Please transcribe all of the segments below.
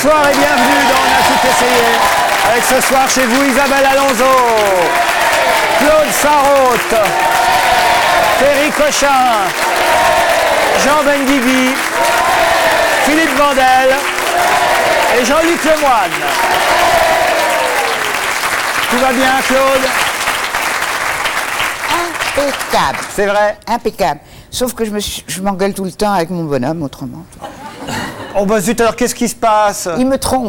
Bonsoir et bienvenue dans On a tout essayé. Avec ce soir chez vous Isabelle Alonso, Claude Sarraute, Thierry Cochin, Jean Benguigui, Philippe Vandel et Jean-Luc Lemoyne. Tout va bien, Claude? Impeccable. C'est vrai? Impeccable. Sauf que je m'engueule tout le temps avec mon bonhomme, autrement. Oh bah zut, alors qu'est-ce qui se passe? Il me trompe.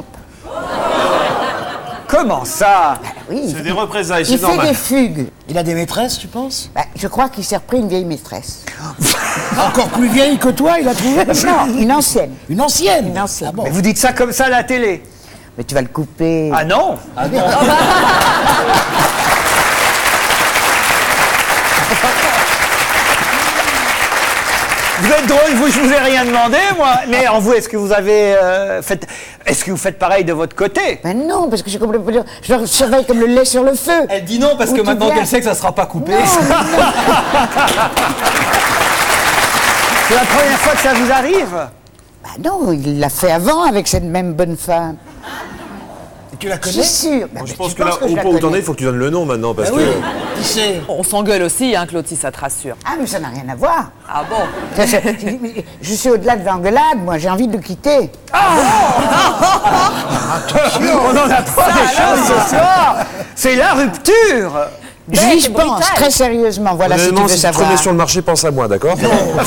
Comment ça? Oui, C'est des représailles, il c'est fait normal. des fugues. Il a des maîtresses, tu penses? Je crois qu'il s'est repris une vieille maîtresse. Encore plus vieille que toi, il a trouvé? Non, une ancienne. Une ancienne? Une ancienne. Ah bon? Mais vous dites ça comme ça à la télé? Mais tu vas le couper. Ah non? Ah non. Vous êtes drôle, vous, je vous ai rien demandé, moi. Mais en vous, est-ce que vous avez est-ce que vous faites pareil de votre côté? Ben non, parce que je le surveille comme le lait sur le feu. Elle dit non parce que Où tu maintenant viens? qu'elle sait que ça sera pas coupé. C'est la première fois que ça vous arrive? Ben non, il l'a fait avant avec cette même bonne femme. Tu la Je connais? suis sûre. Ben, Je tu pense que là, penses au je la point où t'en es, connais? il faut que tu donnes le nom maintenant, parce Ah oui, que... qui c'est? On s'engueule aussi, hein, Claude, si ça te rassure. Ah, mais ça n'a rien à voir. Ah bon? Je suis au-delà de l'engueulade, moi, j'ai envie de le quitter. On n'en a pas des choses ce soir. C'est la rupture. J'y c'est pense, brutal. très sérieusement. Voilà, si tu Honnêtement, veux si tu te savoir. remets sur le marché, pense à moi, d'accord?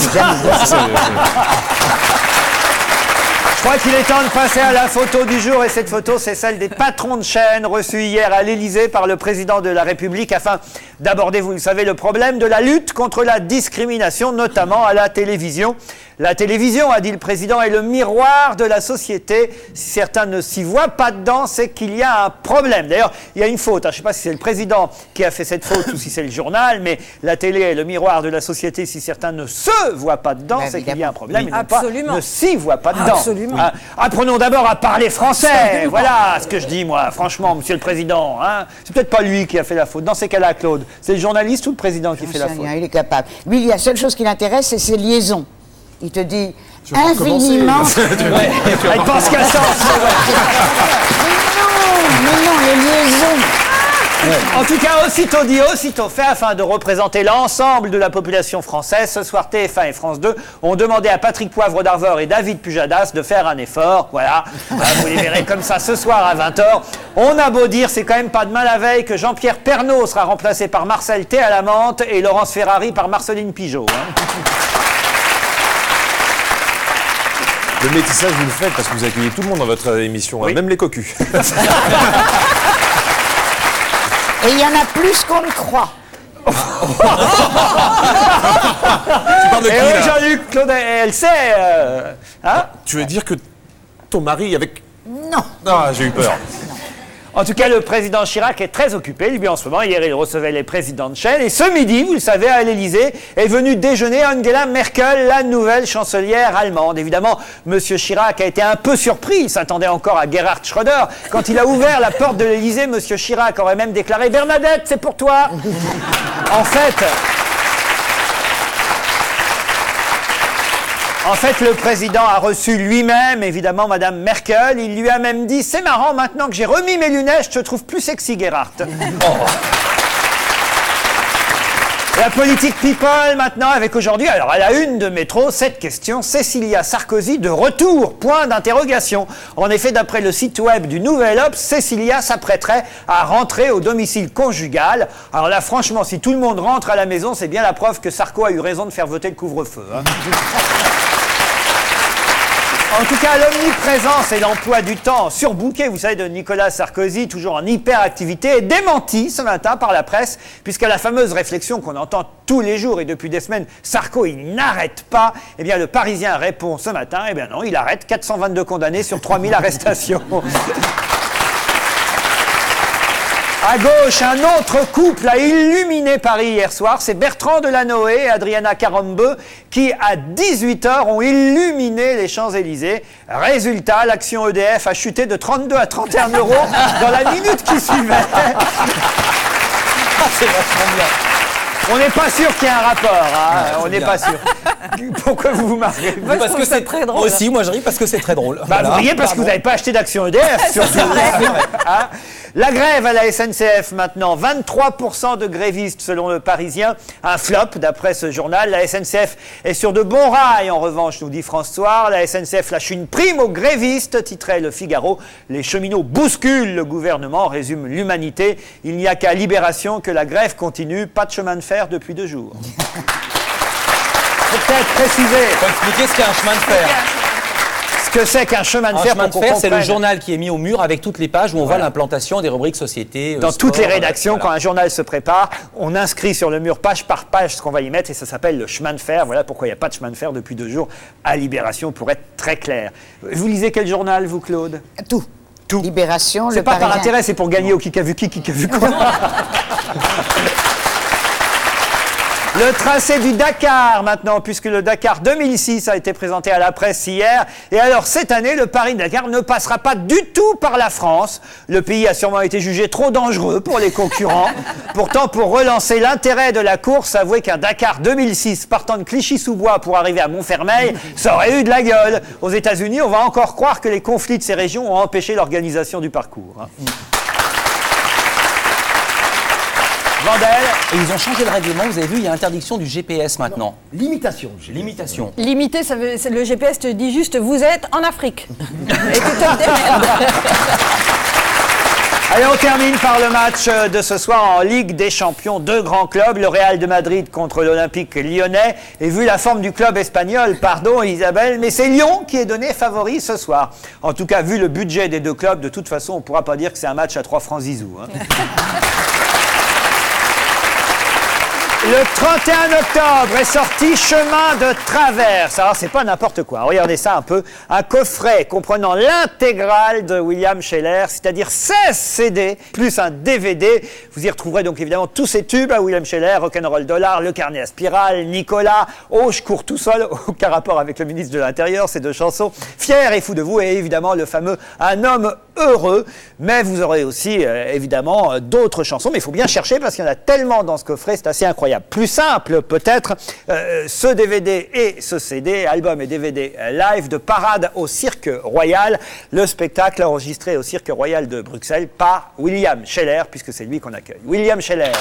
Je crois qu'il est temps de passer à la photo du jour, et cette photo, c'est celle des patrons de chaîne reçus hier à l'Élysée par le président de la République afin d'aborder, vous le savez, le problème de la lutte contre la discrimination, notamment à la télévision. La télévision, a dit le président, est le miroir de la société. Si certains ne s'y voient pas dedans, c'est qu'il y a un problème. D'ailleurs, il y a une faute. Je ne sais pas si c'est le président qui a fait cette faute ou si c'est le journal, mais la télé est le miroir de la société. Si certains ne se voient pas dedans, Ben, c'est qu'il y a un problème. Oui. Et non pas Absolument. ne s'y voient pas dedans. Absolument. Ah, apprenons d'abord à parler français. Voilà ce que je dis, moi. Franchement, monsieur le président. Hein. C'est peut-être pas lui qui a fait la faute. Dans ces cas-là, Claude, c'est le journaliste ou le président qui J'en fait la sais faute? rien, il est capable. Lui, la seule chose qui l'intéresse, c'est ses liaisons. Il te dit pas infiniment. Avec Pascal Sens. Mais non, les liaisons. En tout cas, aussitôt dit, aussitôt fait, afin de représenter l'ensemble de la population française, ce soir TF1 et France 2 ont demandé à Patrick Poivre d'Arvor et David Pujadas de faire un effort. Voilà, vous les verrez comme ça ce soir à 20h. On a beau dire, c'est quand même pas demain la veille que Jean-Pierre Pernaut sera remplacé par Marcel T à la menthe et Laurence Ferrari par Marceline Pigeot. Hein. Le métissage, vous le faites parce que vous accueillez tout le monde dans votre émission, Oui. hein, même les cocus. Et il y en a plus qu'on ne croit. Tu parles de Et qui, oui, là? Jean-Luc, Claude, elle sait. Hein. Tu veux dire que ton mari avec... Non. Ah, j'ai eu peur. En tout cas, le président Chirac est très occupé, lui, en ce moment. Hier, il recevait les présidents de chaîne. Et ce midi, vous le savez, à l'Élysée, est venue déjeuner Angela Merkel, la nouvelle chancelière allemande. Évidemment, M. Chirac a été un peu surpris. Il s'attendait encore à Gerhard Schröder. Quand il a ouvert la porte de l'Élysée, M. Chirac aurait même déclaré « Bernadette, c'est pour toi !» En fait, le président a reçu lui-même, évidemment, Madame Merkel. Il lui a même dit « C'est marrant, maintenant que j'ai remis mes lunettes, je te trouve plus sexy, Gerhard. » La politique people, maintenant, avec aujourd'hui, alors à la une de Métro, cette question, Cécilia Sarkozy de retour, point d'interrogation. En effet, d'après le site web du Nouvel Obs, Cécilia s'apprêterait à rentrer au domicile conjugal. Alors là, franchement, si tout le monde rentre à la maison, c'est bien la preuve que Sarko a eu raison de faire voter le couvre-feu. Hein. En tout cas, l'omniprésence et l'emploi du temps surbooké, vous savez, de Nicolas Sarkozy, toujours en hyperactivité, est démenti ce matin par la presse, puisqu'à la fameuse réflexion qu'on entend tous les jours et depuis des semaines, Sarko, il n'arrête pas, eh bien, le Parisien répond ce matin, eh bien non, il arrête, 422 condamnés sur 3000 arrestations. À gauche, un autre couple a illuminé Paris hier soir. C'est Bertrand Delanoë et Adriana Carambeu qui, à 18h, ont illuminé les Champs-Élysées. Résultat, l'action EDF a chuté de 32 à 31 euros dans la minute qui suivait. C'est vachement bien. On n'est pas sûr qu'il y ait un rapport, hein. On n'est pas sûr. Pourquoi vous vous marrez? Moi, je trouve ça très drôle. Aussi, moi je ris parce que c'est très drôle. Bah, Voilà. vous riez parce que vous n'avez pas acheté d'action EDF, surtout. Hein. La grève à la SNCF maintenant, 23% de grévistes selon le Parisien, un flop d'après ce journal. La SNCF est sur de bons rails en revanche, nous dit France Soir. La SNCF lâche une prime aux grévistes, titrait Le Figaro. Les cheminots bousculent le gouvernement, résume l'Humanité. Il n'y a qu'à Libération que la grève continue, pas de chemin de fer depuis 2 jours. Faut peut-être préciser Faut expliquer ce qu'est un chemin de fer. ce que c'est qu'un chemin de Un fer. chemin de pour qu'on fer, c'est le comprenne. journal qui est mis au mur avec toutes les pages où on voit l'implantation des rubriques société. Dans sport, toutes les rédactions, voilà. quand un journal se prépare, on inscrit sur le mur page par page ce qu'on va y mettre et ça s'appelle le chemin de fer. Voilà pourquoi il n'y a pas de chemin de fer depuis 2 jours à Libération, pour être très clair. Vous lisez quel journal, vous, Claude? Tout. Tout. Libération, C'est le pas par Parisien. intérêt, c'est pour gagner au qui a vu quoi. Le tracé du Dakar maintenant, puisque le Dakar 2006 a été présenté à la presse hier. Et alors cette année, le Paris-Dakar ne passera pas du tout par la France. Le pays a sûrement été jugé trop dangereux pour les concurrents. Pourtant, pour relancer l'intérêt de la course, avouez qu'un Dakar 2006 partant de Clichy-sous-Bois pour arriver à Montfermeil, ça aurait eu de la gueule. Aux États-Unis, on va encore croire que les conflits de ces régions ont empêché l'organisation du parcours. Hein. Vandel. Et ils ont changé le règlement, vous avez vu, il y a interdiction du GPS maintenant. Limitation. Limitation. Limité, le GPS te dit juste vous êtes en Afrique. Et tu te démerdes. Allez, on termine par le match de ce soir en Ligue des Champions. 2 grands clubs, le Real de Madrid contre l'Olympique lyonnais. Et vu la forme du club espagnol, pardon Isabelle, mais c'est Lyon qui est donné favori ce soir. En tout cas, vu le budget des 2 clubs, de toute façon, on ne pourra pas dire que c'est un match à 3 francs zizou. Hein. Le 31 octobre est sorti Chemin de Traverse. Alors, c'est pas n'importe quoi. Regardez ça un peu. Un coffret comprenant l'intégrale de William Scheller, c'est-à-dire 16 CD, plus un DVD. Vous y retrouverez donc évidemment tous ces tubes à William Scheller, Rock'n'Roll Dollar, Le Carnet à Spirale, Nicolas, Oh, je cours tout seul, aucun rapport avec le ministre de l'Intérieur, ces 2 chansons. Fier et fou de vous, et évidemment le fameux Un homme heureux. Mais vous aurez aussi, évidemment, d'autres chansons. Mais il faut bien chercher parce qu'il y en a tellement dans ce coffret, c'est assez incroyable. Plus simple, peut-être, ce DVD et ce CD, album et DVD live de Parade au Cirque Royal. Le spectacle enregistré au Cirque Royal de Bruxelles par William Scheller, puisque c'est lui qu'on accueille. William Scheller.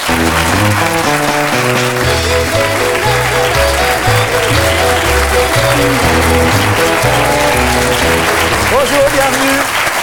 Bonjour, bienvenue.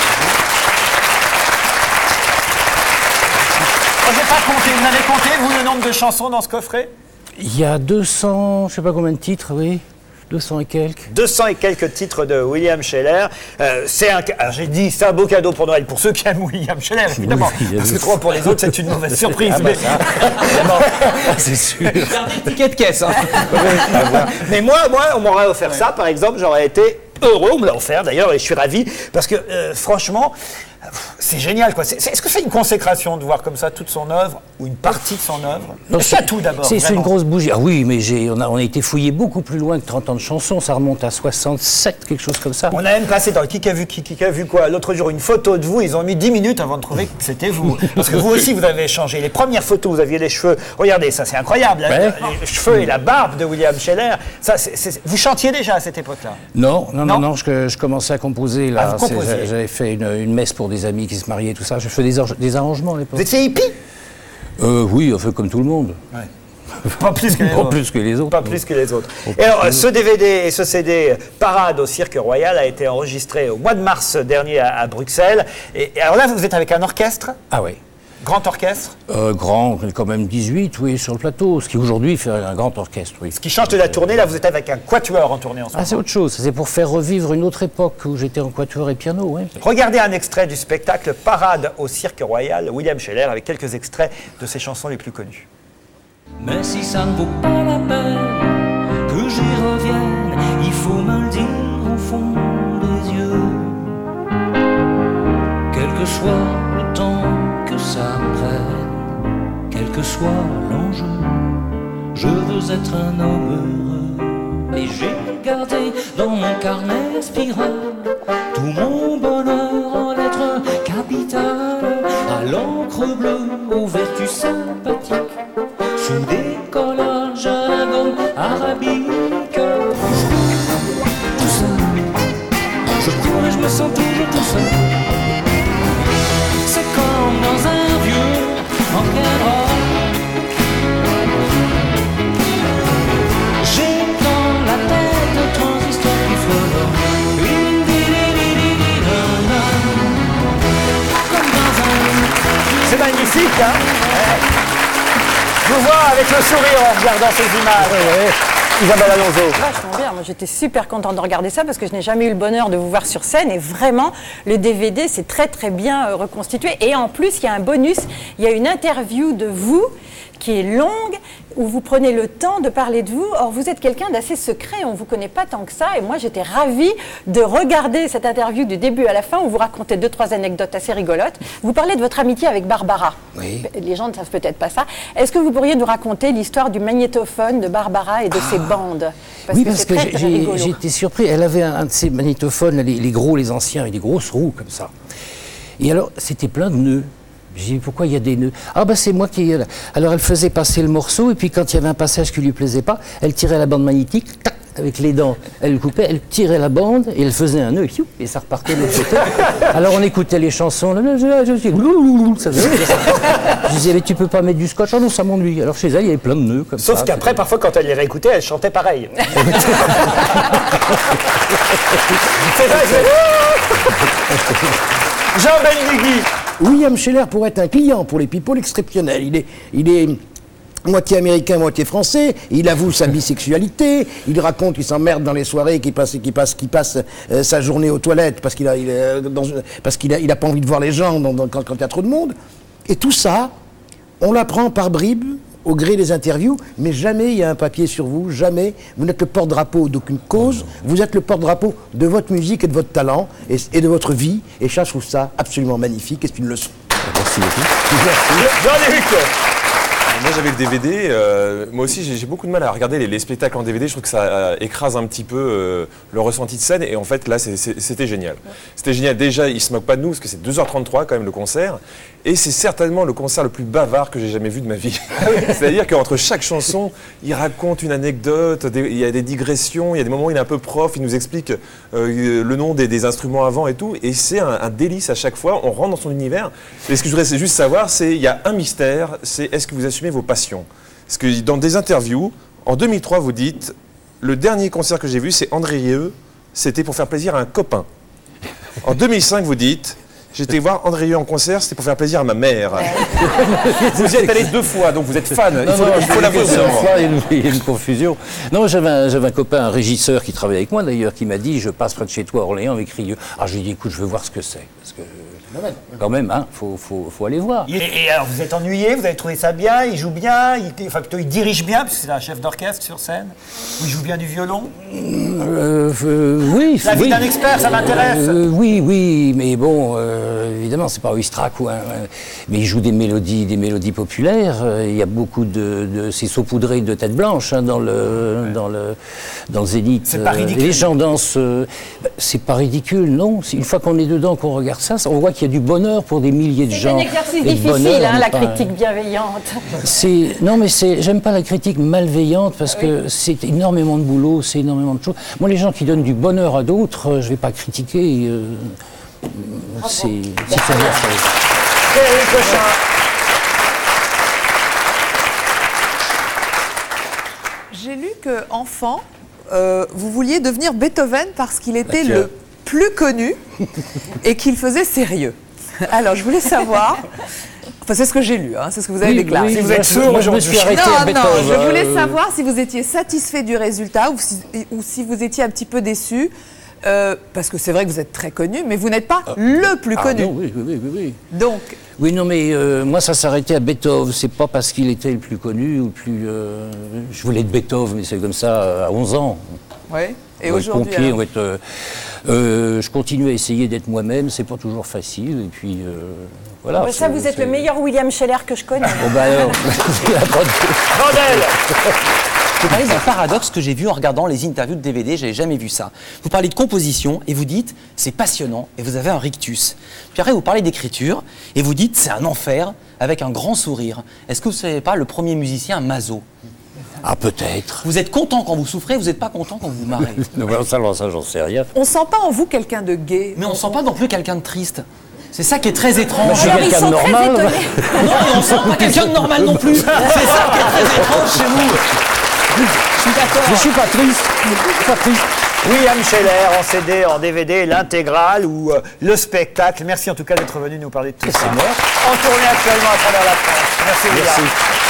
J'ai pas compté. Vous avez compté, vous, le nombre de chansons dans ce coffret? Il y a 200, je sais pas combien de titres, oui. 200 et quelques. 200 et quelques titres de William Scheller. Alors j'ai dit, c'est un beau cadeau pour Noël pour ceux qui aiment William Scheller, évidemment. Oui, Parce que 3 pour les autres, c'est une mauvaise surprise. Mais, C'est sûr. Ticket de caisse. Hein. mais moi, on m'aurait offert ça, par exemple, j'aurais été heureux. On me l'a offert d'ailleurs et je suis ravi. Parce que franchement, c'est génial, quoi. Est-ce que c'est une consécration de voir comme ça toute son œuvre ou une partie de son œuvre? C'est tout d'abord. C'est vraiment. une grosse bougie. Ah oui, mais on a été fouillé beaucoup plus loin que 30 ans de chansons. Ça remonte à 67, quelque chose comme ça. On a même passé dans le qui a vu quoi l'autre jour une photo de vous. Ils ont mis 10 minutes avant de trouver que c'était vous. Parce que vous aussi, vous avez changé. Les premières photos, vous aviez les cheveux. Regardez, ça c'est incroyable. Ouais. Les cheveux et la barbe de William Scheller. Ça, vous chantiez déjà à cette époque-là? Non, je commençais à composer là. Ah, vous composiez. J'avais fait une messe pour des amis qui se mariaient, tout ça. Je fais des arrangements à l'époque. Vous étiez hippie? Oui, enfin comme tout le monde. Pas plus que les Pas autres. plus que les autres. Pas plus que les autres. Et alors, ce DVD et ce CD Parade au Cirque Royal a été enregistré au mois de mars dernier à Bruxelles. Et alors là, vous êtes avec un orchestre, Ah oui. grand orchestre, Grand, quand même 18, oui, sur le plateau. Ce qui aujourd'hui fait un grand orchestre, oui. qui change de la tournée. Là, vous êtes avec un quatuor en tournée en ce Ah, moment. c'est autre chose. C'est pour faire revivre une autre époque où j'étais en quatuor et piano, oui. Regardez un extrait du spectacle Parade au Cirque Royal, William Scheller, avec quelques extraits de ses chansons les plus connues. Mais si ça ne vaut pas la peine que j'y revienne, il faut me le dire au fond des yeux. Quel que soit le temps que ça me prenne, quel que soit l'enjeu, je veux être un homme heureux. Et j'ai gardé dans mon carnet spirale tout mon bonheur en lettres capitales, à l'encre bleue, aux vertus sympathiques, sous des me sens toujours tout seul. C'est comme dans un vieux rock'n'roll. J'ai dans la tête un transistor qui frôle. Comme dans un C'est magnifique, hein? Je vous vois avec le sourire en regardant ces images. Isabelle Alonso. Vachement bien. Moi, j'étais super contente de regarder ça parce que je n'ai jamais eu le bonheur de vous voir sur scène. Et vraiment, le DVD, c'est très, très bien reconstitué. Et en plus, il y a un bonus. Il y a une interview de vous qui est longue, où vous prenez le temps de parler de vous. Or, vous êtes quelqu'un d'assez secret. On ne vous connaît pas tant que ça. Et moi, j'étais ravie de regarder cette interview du début à la fin, où vous racontez 2-3 anecdotes assez rigolotes. Vous parlez de votre amitié avec Barbara. Oui. Les gens ne savent peut-être pas ça. Est-ce que vous pourriez nous raconter l'histoire du magnétophone de Barbara et de ses bandes? Oui, parce c'est que très, très rigolo. j'ai été surpris. Elle avait un de ces magnétophones, les gros, les anciens, avec des grosses roues comme ça. Et alors, c'était plein de nœuds. J'ai dit, pourquoi il y a des nœuds? Ah ben c'est moi qui... Alors elle faisait passer le morceau, et puis quand il y avait un passage qui lui plaisait pas, elle tirait la bande magnétique, tac, avec les dents, elle coupait, elle tirait la bande, et elle faisait un nœud, et ça repartait de l'autre côté. Alors on écoutait les chansons, ça faisait... Je disais, mais tu peux pas mettre du scotch? Ah non, ça m'ennuie. Alors chez elle, il y avait plein de nœuds comme ça. Sauf qu'après, parfois, quand elle les réécoutait, elle chantait pareil. C'est vrai, Jean Benguigui. William Scheller pourrait être un client pour les people exceptionnels. Il est moitié américain, moitié français. Il avoue sa bisexualité. Il raconte qu'il s'emmerde dans les soirées, qu'il passe sa journée aux toilettes parce qu'il a pas envie de voir les gens quand il y a trop de monde. Et tout ça, on l'apprend par bribes, au gré des interviews, mais jamais il y a un papier sur vous, jamais. Vous n'êtes le porte-drapeau d'aucune cause, vous êtes le porte-drapeau de votre musique et de votre talent et de votre vie. Et ça, je trouve ça absolument magnifique et c'est une leçon. Merci beaucoup. Jean-Luc. Moi j'avais le DVD, moi aussi j'ai beaucoup de mal à regarder les spectacles en DVD, je trouve que ça écrase un petit peu le ressenti de scène et en fait là c'était génial. C'était génial, déjà ils se moquent pas de nous parce que c'est 2h33 quand même le concert et c'est certainement le concert le plus bavard que j'ai jamais vu de ma vie. C'est-à-dire qu'entre chaque chanson, il raconte une anecdote, il y a des digressions, il y a des moments où il est un peu prof, il nous explique le nom des instruments avant et tout et c'est un délice à chaque fois, on rentre dans son univers. Et ce que je voudrais juste savoir, c'est il y a un mystère, c'est est-ce que vous assumez vos passions? Parce que dans des interviews, en 2003, vous dites le dernier concert que j'ai vu, c'est André Rieu, c'était pour faire plaisir à un copain. En 2005, vous dites j'étais voir André Rieu en concert, c'était pour faire plaisir à ma mère. Vous y êtes allé 2 fois, donc vous êtes fan. Il faut l'avouer. Il y a une confusion. Non, j'avais un copain, un régisseur qui travaillait avec moi d'ailleurs, qui m'a dit je passe près de chez toi à Orléans avec Rieu. Alors je lui ai dit écoute, je veux voir ce que c'est. Parce que quand même, hein, faut aller voir. Et alors, vous êtes ennuyé, vous avez trouvé ça bien, il joue bien, enfin plutôt il dirige bien, parce que c'est un chef d'orchestre sur scène, ou il joue bien du violon. Oui. La vie d'un expert, ça m'intéresse. Oui, mais bon, évidemment, c'est pas Oistrakh ou mais il joue des mélodies populaires. Il y a beaucoup c'est saupoudré de têtes blanches hein, dans le Zénith. C'est pas ridicule. Les gens dansent. C'est pas ridicule, non. Une fois qu'on est dedans, qu'on regarde ça, on voit qu'il y a du bonheur pour des milliers de gens. C'est un exercice Et difficile, bonheur, hein, la pas- critique bienveillante. Non, mais j'aime pas la critique malveillante parce que c'est énormément de boulot, c'est énormément de choses. Moi, les gens qui donnent du bonheur à d'autres, je vais pas critiquer. C'est très bien fait. Frédéric Cochin. J'ai lu que enfant, vous vouliez devenir Beethoven parce qu'il était le plus connu et qu'il faisait sérieux. Alors, je voulais savoir. Enfin, c'est ce que j'ai lu, hein, c'est ce que vous avez déclaré. Si vous êtes sourd je me aujourd'hui. suis arrêté à Non, Beethoven. je voulais savoir si vous étiez satisfait du résultat ou si vous étiez un petit peu déçu. Parce que c'est vrai que vous êtes très connu, mais vous n'êtes pas le plus connu. Non, oui. Donc, Oui, non, mais moi, ça s'arrêtait à Beethoven. C'est pas parce qu'il était le plus connu ou le plus... Je voulais être Beethoven, mais c'est comme ça à 11 ans. oui. Et On va être aujourd'hui, pompier, alors on va être... je continue à essayer d'être moi-même, c'est pas toujours facile, et puis voilà. Ouais, ça, vous êtes le meilleur William Scheller que je connais. Bon, bah alors, il y a pas de- Randel. Vous parlez d'un paradoxe que j'ai vu en regardant les interviews de DVD, j'avais jamais vu ça. Vous parlez de composition et vous dites c'est passionnant et vous avez un rictus. Puis après vous parlez d'écriture et vous dites c'est un enfer avec un grand sourire. Est-ce que vous ne savez pas le premier musicien maso? Ah, peut-être. Vous êtes content quand vous souffrez, vous n'êtes pas content quand vous vous marrez. Non, ça, j'en sais rien. On sent pas en vous quelqu'un de gai. Mais on sent pas non plus quelqu'un de triste. C'est ça qui est très étrange. suis Alors, ils quelqu'un de sont très normal. étonnés. Non, et on sent pas quelqu'un de normal non plus. C'est ça qui est très étrange chez vous. Je suis d'accord. Je suis pas triste. Je suis pas triste. William Scheller en CD, en DVD, l'intégrale ou le spectacle. Merci en tout cas d'être venu nous parler de tout ça. En tournée actuellement à travers la France. Merci William.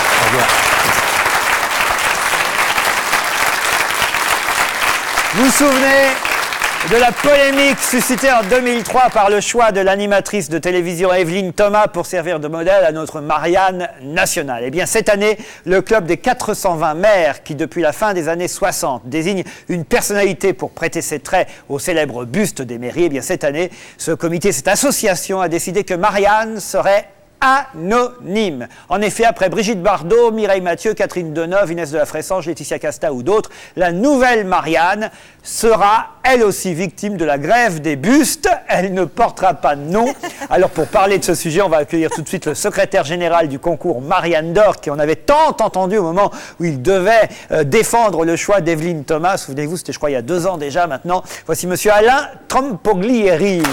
Vous vous souvenez de la polémique suscitée en 2003 par le choix de l'animatrice de télévision Evelyne Thomas pour servir de modèle à notre Marianne nationale. Eh bien, cette année, le club des 420 maires qui, depuis la fin des années 60, désigne une personnalité pour prêter ses traits au célèbre buste des mairies, eh bien, cette année, ce comité, cette association a décidé que Marianne serait anonyme. En effet, après Brigitte Bardot, Mireille Mathieu, Catherine Deneuve, Inès de la Fressange, Laetitia Casta ou d'autres, la nouvelle Marianne sera elle aussi victime de la grève des bustes. Elle ne portera pas de nom. Alors pour parler de ce sujet, on va accueillir tout de suite le secrétaire général du concours Marianne d'Or, qui en avait tant entendu au moment où il devait défendre le choix d'Evelyne Thomas. Souvenez-vous, c'était je crois il y a 2 ans déjà maintenant. Voici monsieur Alain Trampoglieri.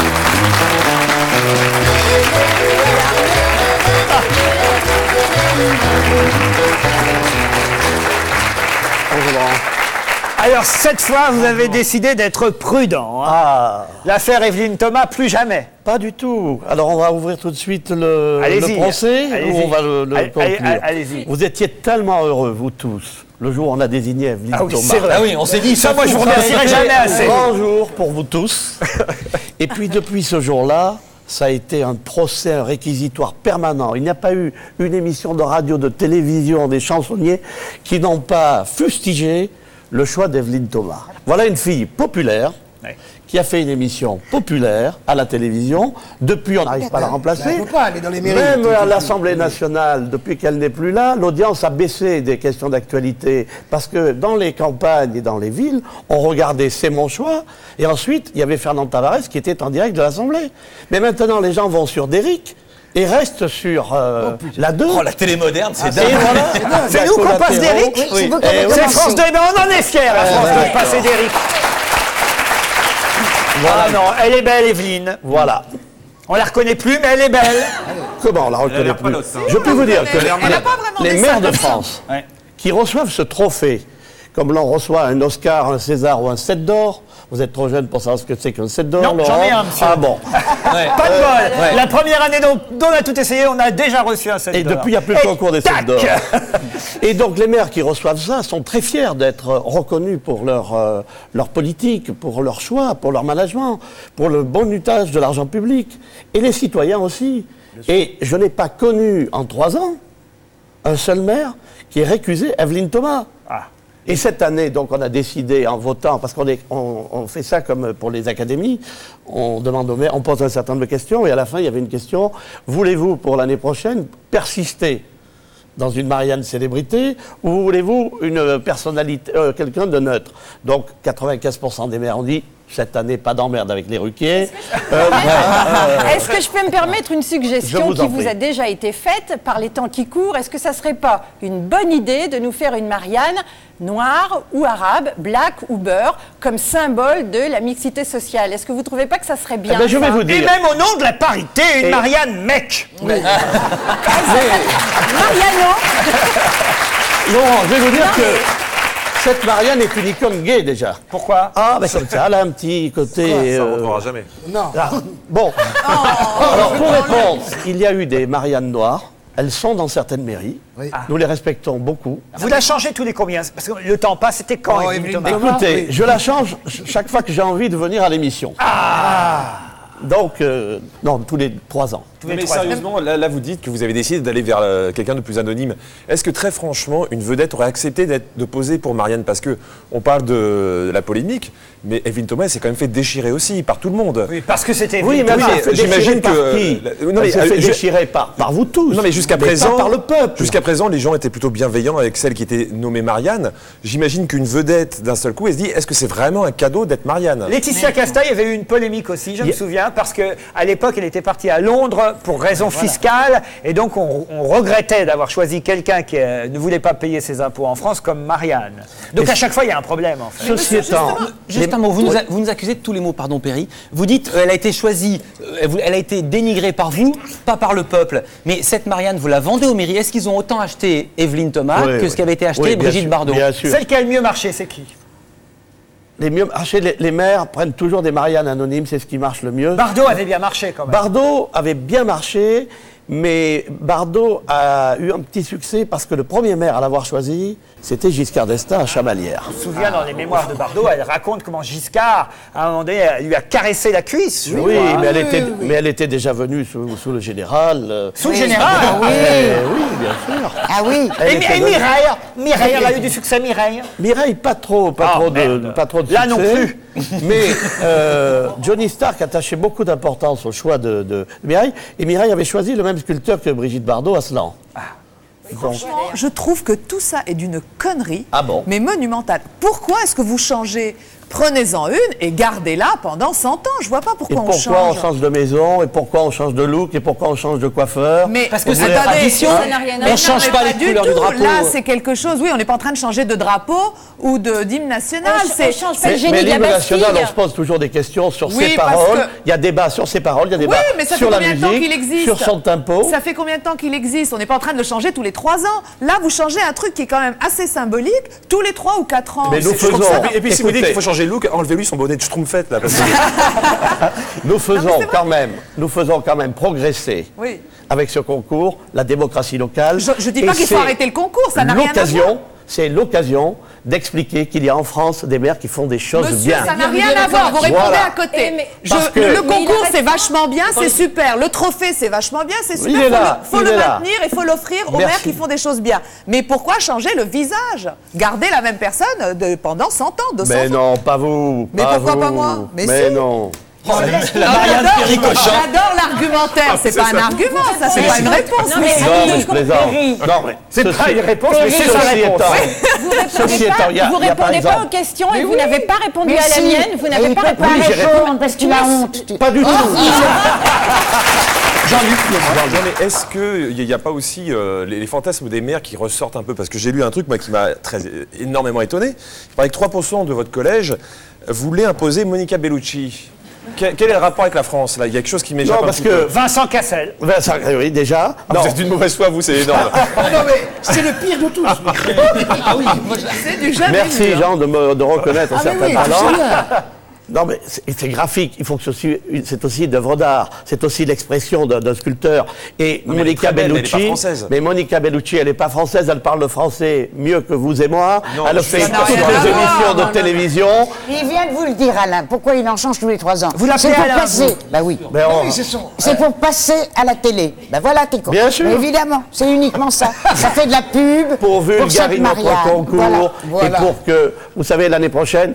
Alors cette fois, vous avez décidé d'être prudent. Hein. L'affaire Evelyne Thomas, plus jamais. Pas du tout. Alors on va ouvrir tout de suite le procès ou on va le conclure. Allez-y. Vous étiez tellement heureux, vous tous, le jour où on a désigné Evelyne Thomas. C'est vrai. Ah oui, on s'est dit ça, moi je vous remercierai jamais assez. Grand jour pour vous tous. Et puis depuis ce jour-là, ça a été un procès, un réquisitoire permanent. Il n'y a pas eu une émission de radio, de télévision, des chansonniers qui n'ont pas fustigé le choix d'Evelyne Thomas. Voilà une fille populaire qui a fait une émission populaire à la télévision. Depuis, on n'arrive pas à la remplacer. Elle ne peut pas aller dans les mairies. Même à l'Assemblée nationale, depuis qu'elle n'est plus là, l'audience a baissé des questions d'actualité. Parce que dans les campagnes et dans les villes, on regardait C'est mon choix. Et ensuite, il y avait Fernand Tavares qui était en direct de l'Assemblée. Mais maintenant, les gens vont sur Derrick et restent sur la 2. Oh, la télé moderne, c'est Et dingue. voilà. C'est nous qu'on passe Derrick. Oui, c'est vous qui Eh avez oui. C'est commencé. France 2, mais on en est fiers à France 2 de passer Derrick. Ah non, elle est belle Evelyne. Voilà. On la reconnaît plus, mais elle est belle. Comment on la reconnaît plus? Je peux vous dire que Elle n'a pas vraiment les des maires seins de comme ça. France qui reçoivent ce trophée, comme l'on reçoit un Oscar, un César ou un 7 d'or, vous êtes trop jeune pour savoir ce que c'est qu'un 7 d'or, Non, j'en Laurent. ai un, monsieur. Ah bon. Pas de bol. La première année dont on a tout essayé, on a déjà reçu un 7 Et d'or. depuis, il n'y a plus le Et concours des 7 tac. d'or. Et donc, les maires qui reçoivent ça sont très fiers d'être reconnus pour leur politique, pour leur choix, pour leur management, pour le bon usage de l'argent public. Et les citoyens aussi. Et je n'ai pas connu en 3 ans un seul maire qui ait récusé Evelyne Thomas. Et cette année, donc, on a décidé en votant, parce qu'on fait ça comme pour les académies, on demande aux maires, on pose un certain nombre de questions, et à la fin, il y avait une question, voulez-vous, pour l'année prochaine, persister dans une Marianne célébrité, ou voulez-vous une personnalité, quelqu'un de neutre? Donc, 95% des maires ont dit, cette année, pas d'emmerde avec les Ruquier. Est-ce que je peux me permettre une Je suggestion vous qui en vous prie. a déjà été faite par les temps qui courent? Est-ce que ça serait pas une bonne idée de nous faire une Marianne noire ou arabe, black ou beurre, comme symbole de la mixité sociale? Est-ce que vous trouvez pas que ça serait bien? Eh ben, je vais ça vous Et dire. même au nom de la parité, une Et- Marianne mec. Mariano. Laurent, je vais vous dire que cette Marianne est une icône gay déjà. Pourquoi? Ah, ben comme ça, elle a un petit côté. Ça ne rentrera jamais. Bon. Alors, pour répondre, il y a eu des Mariannes noires. Elles sont dans certaines mairies. Nous les respectons beaucoup. Vous la changez tous les combien? Parce que le temps passe, c'était quand Evelyne Thomas? Écoutez, je la change chaque fois que j'ai envie de venir à l'émission. Donc, non, tous les 3 ans. Mais sérieusement, là, vous dites que vous avez décidé d'aller vers quelqu'un de plus anonyme. Est-ce que très franchement, une vedette aurait accepté de poser pour Marianne? Parce que on parle de la polémique, mais Evelyne Thomas elle s'est quand même fait déchirer aussi par tout le monde. Oui, parce que c'était Oui, mais Evelyne elle s'est fait déchirer j'imagine par que- qui Non, mais, elle s'est fait je- déchirer par vous tous. Non mais jusqu'à pas présent, par le peuple. Jusqu'à présent, les gens étaient plutôt bienveillants avec celle qui était nommée Marianne. J'imagine qu'une vedette d'un seul coup, elle se dit, est-ce que c'est vraiment un cadeau d'être Marianne? Laetitia Casta, il y avait eu une polémique aussi, je me souviens, hein, parce qu'à l'époque, elle était partie à Londres pour raisons fiscales, et donc on regrettait d'avoir choisi quelqu'un qui ne voulait pas payer ses impôts en France comme Marianne. Donc à chaque fois, il y a un problème, en fait. Ceci étant, Juste un mot, vous nous accusez de tous les mots, pardon Perry. Vous dites elle a été choisie, elle a été dénigrée par vous, pas par le peuple. Mais cette Marianne, vous la vendez aux mairies. Est-ce qu'ils ont autant acheté Evelyne Thomas que ce qui avait été acheté Brigitte Bardot? Bien sûr. Celle qui a le mieux marché, c'est qui? Les maires prennent toujours des Mariannes anonymes, c'est ce qui marche le mieux. Bardot avait bien marché, quand même. Bardot avait bien marché, mais Bardot a eu un petit succès parce que le premier maire à l'avoir choisi, c'était Giscard d'Estaing à Chamalières. Je me souviens, dans les mémoires de Bardot, elle raconte comment Giscard, à un moment donné, lui a caressé la cuisse. Oui, mais elle était déjà venue sous le général. Sous le général? Oui. Oui, bien sûr. Ah oui. Et Mireille, elle a eu du succès, Mireille? Mireille, pas trop de Là succès. non plus. Mais Johnny Stark attachait beaucoup d'importance au choix de Mireille. Et Mireille avait choisi le même sculpteur que Brigitte Bardot à Sedan. Franchement, je trouve que tout ça est d'une connerie, mais monumentale. Pourquoi est-ce que vous changez? Prenez-en une et gardez-la pendant 100 ans. Je vois pas pourquoi on change. Et pourquoi on change de maison, et pourquoi on change de look, et pourquoi on change de coiffeur? Mais parce que c'est la tradition, on ne change pas les couleurs du drapeau. Là, c'est quelque chose, oui, on n'est pas en train de changer de drapeau ou d'hymne national. On change pas le génie mais de la l'hymne Bastille. national, on se pose toujours des questions sur Oui, ses parce paroles. que- Il y a débat sur ses paroles, il y a débat mais ça sur fait la combien de temps qu'il musique, existe? sur son tempo. Ça fait combien de temps qu'il existe? On n'est pas en train de le changer tous les 3 ans. Là, vous changez un truc qui est quand même assez symbolique tous les 3 ou 4 ans. Mais nous C'est- je trouve faisons- ça- Et puis si vous dites Écoutez. qu'il faut changer de look, enlevez-lui son bonnet de Schtroumpfette là. Parce que... Nous faisons quand même progresser Oui. avec ce concours la démocratie locale. Je ne dis Et pas qu'il faut c'est arrêter le concours, ça n'a rien à voir. C'est l'occasion d'expliquer qu'il y a en France des maires qui font des choses Monsieur, bien. ça n'a rien à voir. Vous répondez Voilà. à côté. Parce que- Le Mais il concours, arrête c'est pas. vachement bien, c'est super. Le trophée, c'est vachement bien, c'est super. Il est là, faut il le est là. maintenir et faut l'offrir aux Merci. maires qui font des choses bien. Mais pourquoi changer le visage? Garder la même personne pendant 100 ans, 200 Mais ans. non, pas vous. Mais pourquoi vous. pas moi? Mais si. non. La Marianne Perry Cochin. J'adore l'argumentaire. C'est pas un argument, ça, c'est pas une réponse. Non, mais Non, mais je plaisante. Non, mais C'est pas une réponse, mais c'est ceci sa réponse. étant- Vous répondez Ceci pas, étant, il y a vous par répondez pas exemple- aux questions et vous n'avez pas répondu Mais à la si. mienne. Vous Et n'avez il pas peut répondu. pas j'ai répondre parce qu'il a honte. Pas du tout. Jean-Luc, mais est-ce qu'il n'y a pas aussi les fantasmes des maires qui ressortent un peu? Parce que j'ai lu un truc moi, qui m'a énormément étonné. Il paraît que 3% de votre collège voulait imposer Monica Bellucci. Quel est le rapport avec la France là? Il y a quelque chose qui m'échappe Non, un parce petit peu. que Vincent Cassel. Vincent, oui, déjà. Ah, Non. vous êtes une mauvaise foi, vous, c'est énorme. Non mais c'est le pire de tous. Ah oui, C'est du jamais Merci vu, hein. Jean de reconnaître ah, mais certains oui, talents. absolument. Non, mais c'est graphique. Il faut que c'est aussi une œuvre d'art. C'est aussi l'expression d'un sculpteur. Et Non, mais elle est Monica très belle, elle est Bellucci. pas française. Mais Monica Bellucci, elle n'est pas française. Elle parle le français mieux que vous et moi. Non, elle je fait suis toutes pas les d'accord. émissions de Non, non. télévision. Il vient de vous le dire, Alain. Pourquoi il en change tous les 3 ans? Vous l'appelez C'est pour Alain, passer. vous Bah oui. Mais on- Oui, c'est son. C'est pour passer à la télé. Ben voilà, t'es con. Bien sûr. Mais évidemment, c'est uniquement ça. Ça fait de la pub pour vulgariser cette notre Marianne. concours Voilà. et pour que, vous savez, l'année prochaine,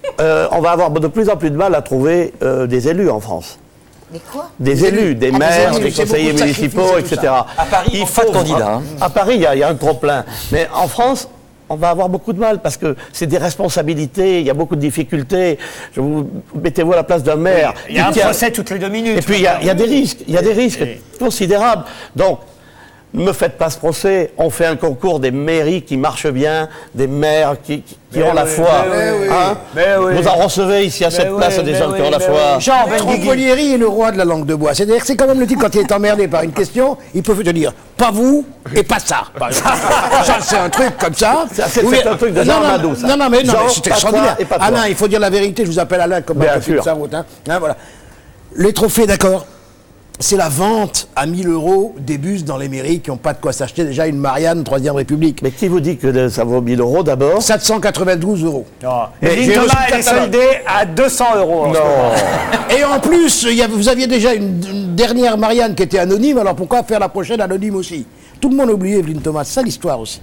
on va avoir de plus en plus de mal à trouver des élus en France. Mais quoi? Des élus, des Ah, des maires, élus, des c'est conseillers beaucoup de municipaux, sacrifices et tout etc. À Paris, ils manquent pas de candidats, hein. À Paris, il y a un trop-plein. Mais en France, on va avoir beaucoup de mal parce que c'est des responsabilités, il y a beaucoup de difficultés. Mettez-vous à la place d'un maire. Il y a un qui tient- procès toutes les 2 minutes. Et puis il y a des risques, il y a des risques considérables. Donc, ne me faites pas ce procès. On fait un concours des mairies qui marchent bien, des maires qui ont la foi. Hein mais oui. Vous en recevez ici à cette oui, place des mais gens qui oui, ont la mais foi. oui. Jean Benguigui. Tronquelieri est le roi de la langue de bois. C'est-à-dire que c'est quand même le type, quand il est emmerdé par une question, il peut te dire pas vous et pas ça. Par exemple. Ça, c'est un truc comme ça. C'est un truc de Jean Amadou, ça. Non, non, mais Jean, c'est pas extraordinaire. toi et pas toi. Alain, il faut dire la vérité. Je vous appelle Alain comme Bien un copine de sûr. sa route. Hein, voilà. Les trophées, d'accord. C'est la vente à 1000 € des bus dans les mairies qui n'ont pas de quoi s'acheter déjà une Marianne 3e République. Mais qui vous dit que ça vaut 1000 € d'abord 792 €. Non. Mais Evelyne j'ai Thomas, reçu le elle est catalogue. soldée à 200 € en ce moment. Et en plus, vous aviez déjà une dernière Marianne qui était anonyme, alors pourquoi faire la prochaine anonyme aussi? Tout le monde a oublié Evelyne Thomas, c'est ça l'histoire aussi.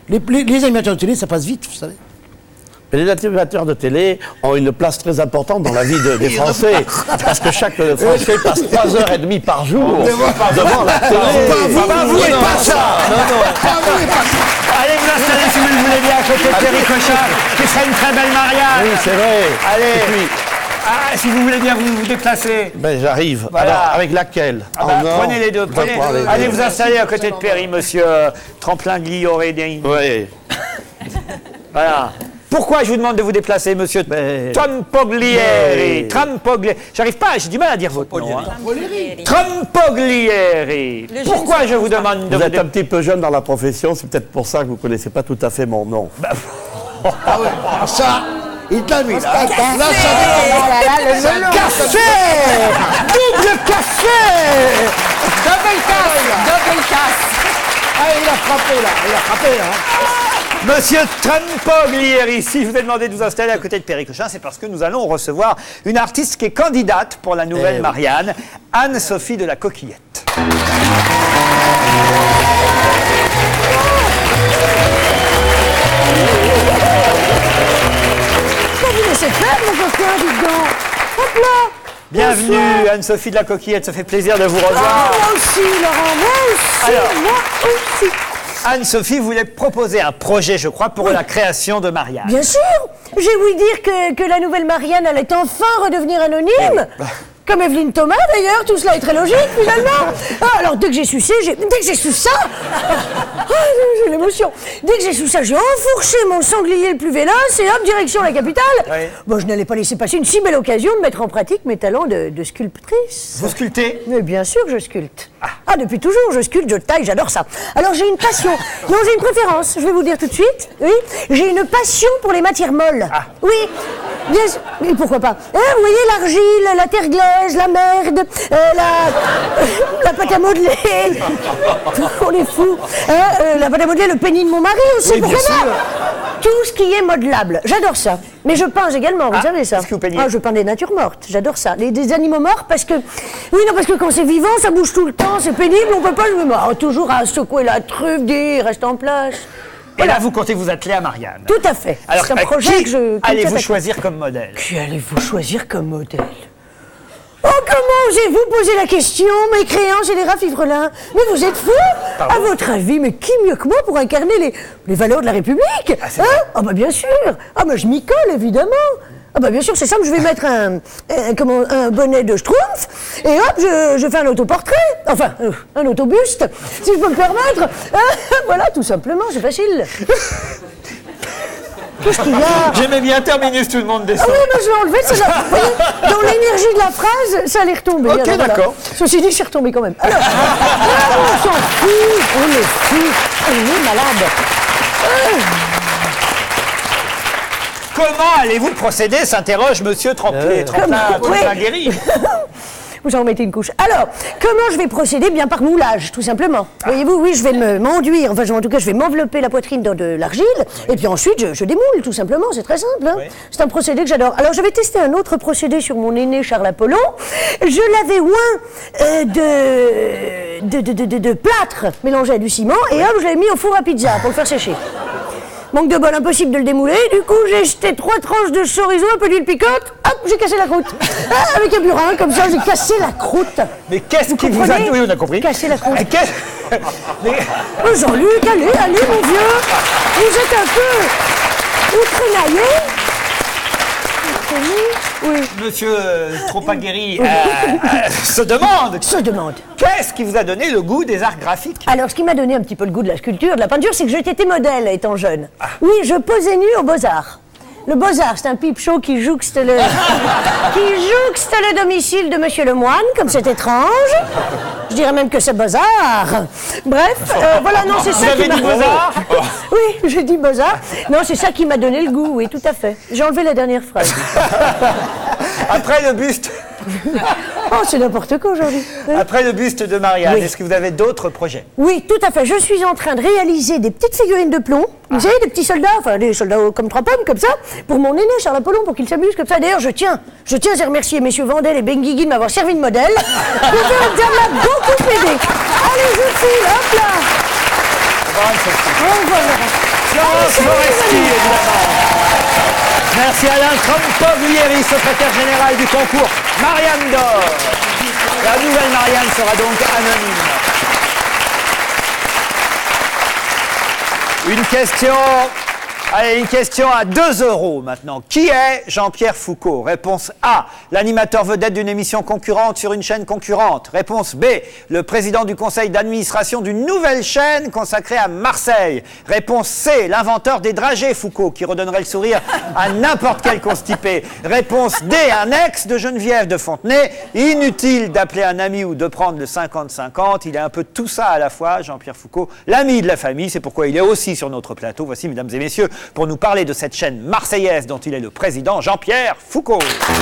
Les animateurs de télé, ça passe vite, vous savez. Mais les animateurs de télé ont une place très importante dans la vie des Français. Parce que chaque Français passe 3h30 par jour devant la télé. Pas vous et pas ça. Pas vous et pas ça. Allez vous installer si vous le voulez bien à côté de Thierry Cochard, qui serait une très belle mariage. Oui, c'est vrai. Allez. Et puis, Ah, si vous voulez bien vous déplacer. Ben, j'arrive. Voilà. Alors, avec laquelle? Ah bah, En or, prenez les deux. Allez vous installer à côté de Perry, monsieur Tremplin-Glioré. Oui. Voilà. Pourquoi je vous demande de vous déplacer, monsieur Trampoglieri? Trampoglieri. J'arrive pas, j'ai du mal à dire votre nom. Hein. Trampoglieri. Pourquoi je vous demande de Vous êtes un petit peu jeune dans la profession, c'est peut-être pour ça que vous ne connaissez pas tout à fait mon nom. Ah ouais, ça, il t'a mis là. Là, le melon. Café. Double café. Double casse. Ah, il a frappé là, Monsieur Trampoglieri, si je vous ai demandé de vous installer à côté de Perry Cochin, c'est parce que nous allons recevoir une artiste qui est candidate pour la nouvelle Marianne, Anne-Sophie de la Coquillette. Vous laissez faire, mon coquin, dites donc. Hop là. Bienvenue, Anne-Sophie de la Coquillette, ça fait plaisir de vous revoir. Moi aussi, Laurent, moi aussi, Alors. moi aussi. Anne-Sophie voulait proposer un projet, je crois, pour la création de Marianne. Bien sûr. J'ai ouï dire que la nouvelle Marianne allait enfin redevenir anonyme. Comme Evelyne Thomas, d'ailleurs, tout cela est très logique, finalement. Ah, alors, dès que j'ai su ça, j'ai l'émotion. Dès que j'ai su ça, j'ai enfourché mon sanglier le plus véloce et hop, direction la capitale. Oui. Bon, je n'allais pas laisser passer une si belle occasion de mettre en pratique mes talents de sculptrice. Vous sculptez? Mais bien sûr que je sculpte. Ah, depuis toujours, je sculpte, je taille, j'adore ça. Alors, j'ai une passion. Non, j'ai une préférence, je vais vous dire tout de suite. Oui, j'ai une passion pour les matières molles. Oui, bien sûr. Mais pourquoi pas? Hein, vous voyez, l'argile, la terre glaise, la merde, la pâte à modeler. On est fous. Hein, la pâte à modeler, le pénis de mon mari aussi, Oui, bien pourquoi sûr. pas? Tout ce qui est modelable, j'adore ça. Mais je peins également, vous savez ça. qu'est-ce que vous peignez? Ah, je peins des natures mortes, j'adore ça. Des animaux morts parce que... Oui, non, parce que quand c'est vivant, ça bouge tout le temps, c'est pénible, on peut pas le... toujours à secouer la truffe, reste en place. Et là, vous comptez vous atteler à Marianne. Tout à fait. Alors, c'est un projet qui que je... allez-vous choisir comme modèle? Qui allez-vous choisir comme modèle? Oh, comment osez-vous poser la question, mécréant général Fifrelin? Mais vous êtes fou? À votre avis, mais qui mieux que moi pour incarner les valeurs de la République? Ah bah bien sûr. Ah bah je m'y colle, évidemment. Ah bah bien sûr, c'est simple, je vais mettre un bonnet de Schtroumpf, et hop, je fais un autoportrait, enfin, un autobuste, si je peux me permettre. Voilà, tout simplement, c'est facile. Qu'est-ce qu'il y a? J'aimais bien terminus, tout le monde descend. Ah oui, mais je l'ai enlevé, c'est là. Dans l'énergie de la phrase, ça allait retomber. Ok, alors, voilà. d'accord. Ceci dit, c'est retombé quand même. Alors, on s'en fout, on est fou, on est malade. Comment allez-vous procéder, s'interroge monsieur Tremplin-Guéry. Vous en remettez une couche. Alors, comment je vais procéder? Bien par moulage, tout simplement. Voyez-vous, oui, je vais m'enduire, enfin, en tout cas, je vais m'envelopper la poitrine dans de l'argile, et puis ensuite, je démoule, tout simplement. C'est très simple. Hein. C'est un procédé que j'adore. Alors, je vais tester un autre procédé sur mon aîné Charles Apollon. Je l'avais oint de plâtre mélangé à du ciment, et hop, je l'ai mis au four à pizza pour le faire sécher. Manque de bol, impossible de le démouler. Du coup, j'ai jeté 3 tranches de chorizo, un peu d'huile piquante. Hop, j'ai cassé la croûte. Avec un burin, comme ça, j'ai cassé la croûte. Mais qu'est-ce qui vous a... Oui, on a compris. Cassé la croûte. Mais... Jean-Luc, allez, mon vieux. Vous êtes un peu outre-naillé. Oui. Monsieur Tremplin-Guéry se demande. Qu'est-ce qui vous a donné le goût des arts graphiques? Alors, ce qui m'a donné un petit peu le goût de la sculpture, de la peinture, c'est que j'étais modèle étant jeune. Oui, je posais nu aux Beaux-Arts. Le Beaux-Arts, c'est un pipe show qui jouxte le domicile de Monsieur Lemoine, comme c'est étrange. Je dirais même que c'est Beaux-Arts. Bref, voilà, non, c'est ça qui m'a... Vous avez dit Beaux-Arts? Oui, j'ai dit Beaux-Arts. Non, c'est ça qui m'a donné le goût, oui, tout à fait. J'ai enlevé la dernière phrase. Après le buste... Oh, c'est n'importe quoi aujourd'hui. Après le buste de Marianne, Oui. est-ce que vous avez d'autres projets? Oui, tout à fait. Je suis en train de réaliser des petites figurines de plomb. Vous savez, des petits soldats, enfin des soldats comme 3 pommes, comme ça, pour mon aîné Charles Apollon, pour qu'il s'amuse comme ça. D'ailleurs, je tiens à remercier messieurs Vandel et Benguigui de m'avoir servi de modèle. Le ça m'a beaucoup aidé. Allez, je file, hop là. Florence Foresti, évidemment. Merci Alain Trampoglieri, secrétaire général du concours Marianne d'Or. La nouvelle Marianne sera donc anonyme. Une question Allez, une question à 2 € maintenant. Qui est Jean-Pierre Foucault? Réponse A, l'animateur vedette d'une émission concurrente sur une chaîne concurrente. Réponse B, le président du conseil d'administration d'une nouvelle chaîne consacrée à Marseille. Réponse C, l'inventeur des dragées Foucault, qui redonnerait le sourire à n'importe quel constipé. Réponse D, un ex de Geneviève de Fontenay. Inutile d'appeler un ami ou de prendre le 50-50. Il est un peu tout ça à la fois, Jean-Pierre Foucault, l'ami de la famille. C'est pourquoi il est aussi sur notre plateau. Voici, mesdames et messieurs, pour nous parler de cette chaîne marseillaise dont il est le président, Jean-Pierre Foucault.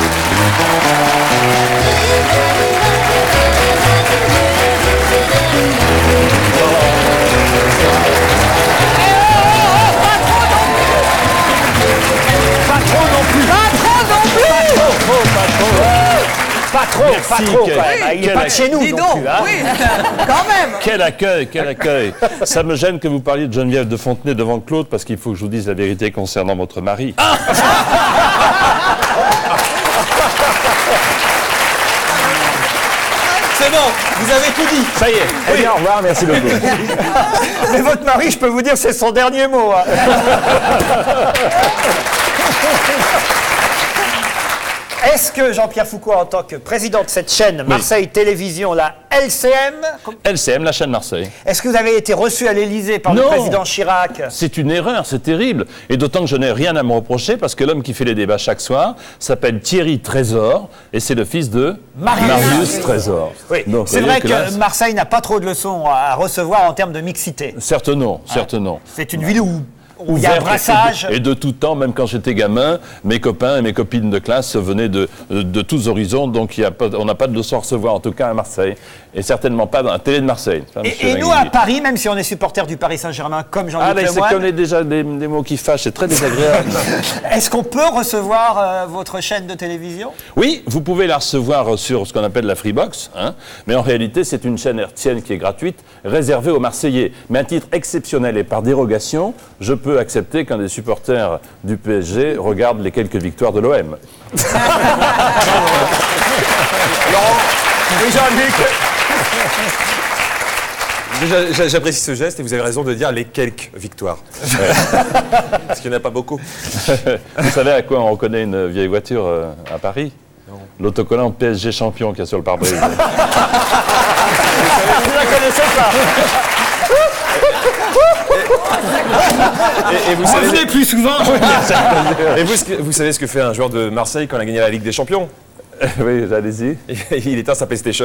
Pas trop non plus. Pas trop, quand même. Il n'est pas de chez nous non plus. Hein. Oui, quand même. Quel accueil. Ça me gêne que vous parliez de Geneviève de Fontenay devant Claude, parce qu'il faut que je vous dise la vérité concernant votre mari. C'est bon, vous avez tout dit. Ça y est. Eh bien, au revoir, merci beaucoup. Mais votre mari, je peux vous dire, c'est son dernier mot. Hein. Est-ce que Jean-Pierre Foucault, en tant que président de cette chaîne Marseille Télévision, la LCM... LCM, la chaîne Marseille. Est-ce que vous avez été reçu à l'Élysée par le président Chirac? C'est une erreur, c'est terrible. Et d'autant que je n'ai rien à me reprocher, parce que l'homme qui fait les débats chaque soir s'appelle Thierry Trésor, et c'est le fils de Marius Trésor. Oui. C'est vrai que Marseille n'a pas trop de leçons à recevoir en termes de mixité. Certes non. C'est une ville où il y a un brassage. Et de tout temps, même quand j'étais gamin, mes copains et mes copines de classe venaient de tous horizons, donc on n'a pas de leçons à recevoir, en tout cas à Marseille, et certainement pas dans la télé de Marseille. Et nous, à Paris, même si on est supporter du Paris Saint-Germain, comme Jean-Luc Lemoyne... c'est comme déjà des mots qui fâchent, c'est très désagréable. Est-ce qu'on peut recevoir votre chaîne de télévision? Oui, vous pouvez la recevoir sur ce qu'on appelle la Freebox, hein, mais en réalité, c'est une chaîne hertzienne qui est gratuite, réservée aux Marseillais. Mais à titre exceptionnel et par dérogation, je peux accepter qu'un des supporters du PSG regarde les quelques victoires de l'OM. Déjà, j'apprécie ce geste et vous avez raison de dire les quelques victoires. Parce qu'il n'y en a pas beaucoup. Vous savez à quoi on reconnaît une vieille voiture à Paris? L'autocollant PSG champion qu'il y a sur le pare-brise. Vous ne la connaissez pas? Et vous savez... Revenez plus souvent. Et vous savez ce que fait un joueur de Marseille quand il a gagné la Ligue des Champions? Oui, allez-y. Il éteint sa PlayStation.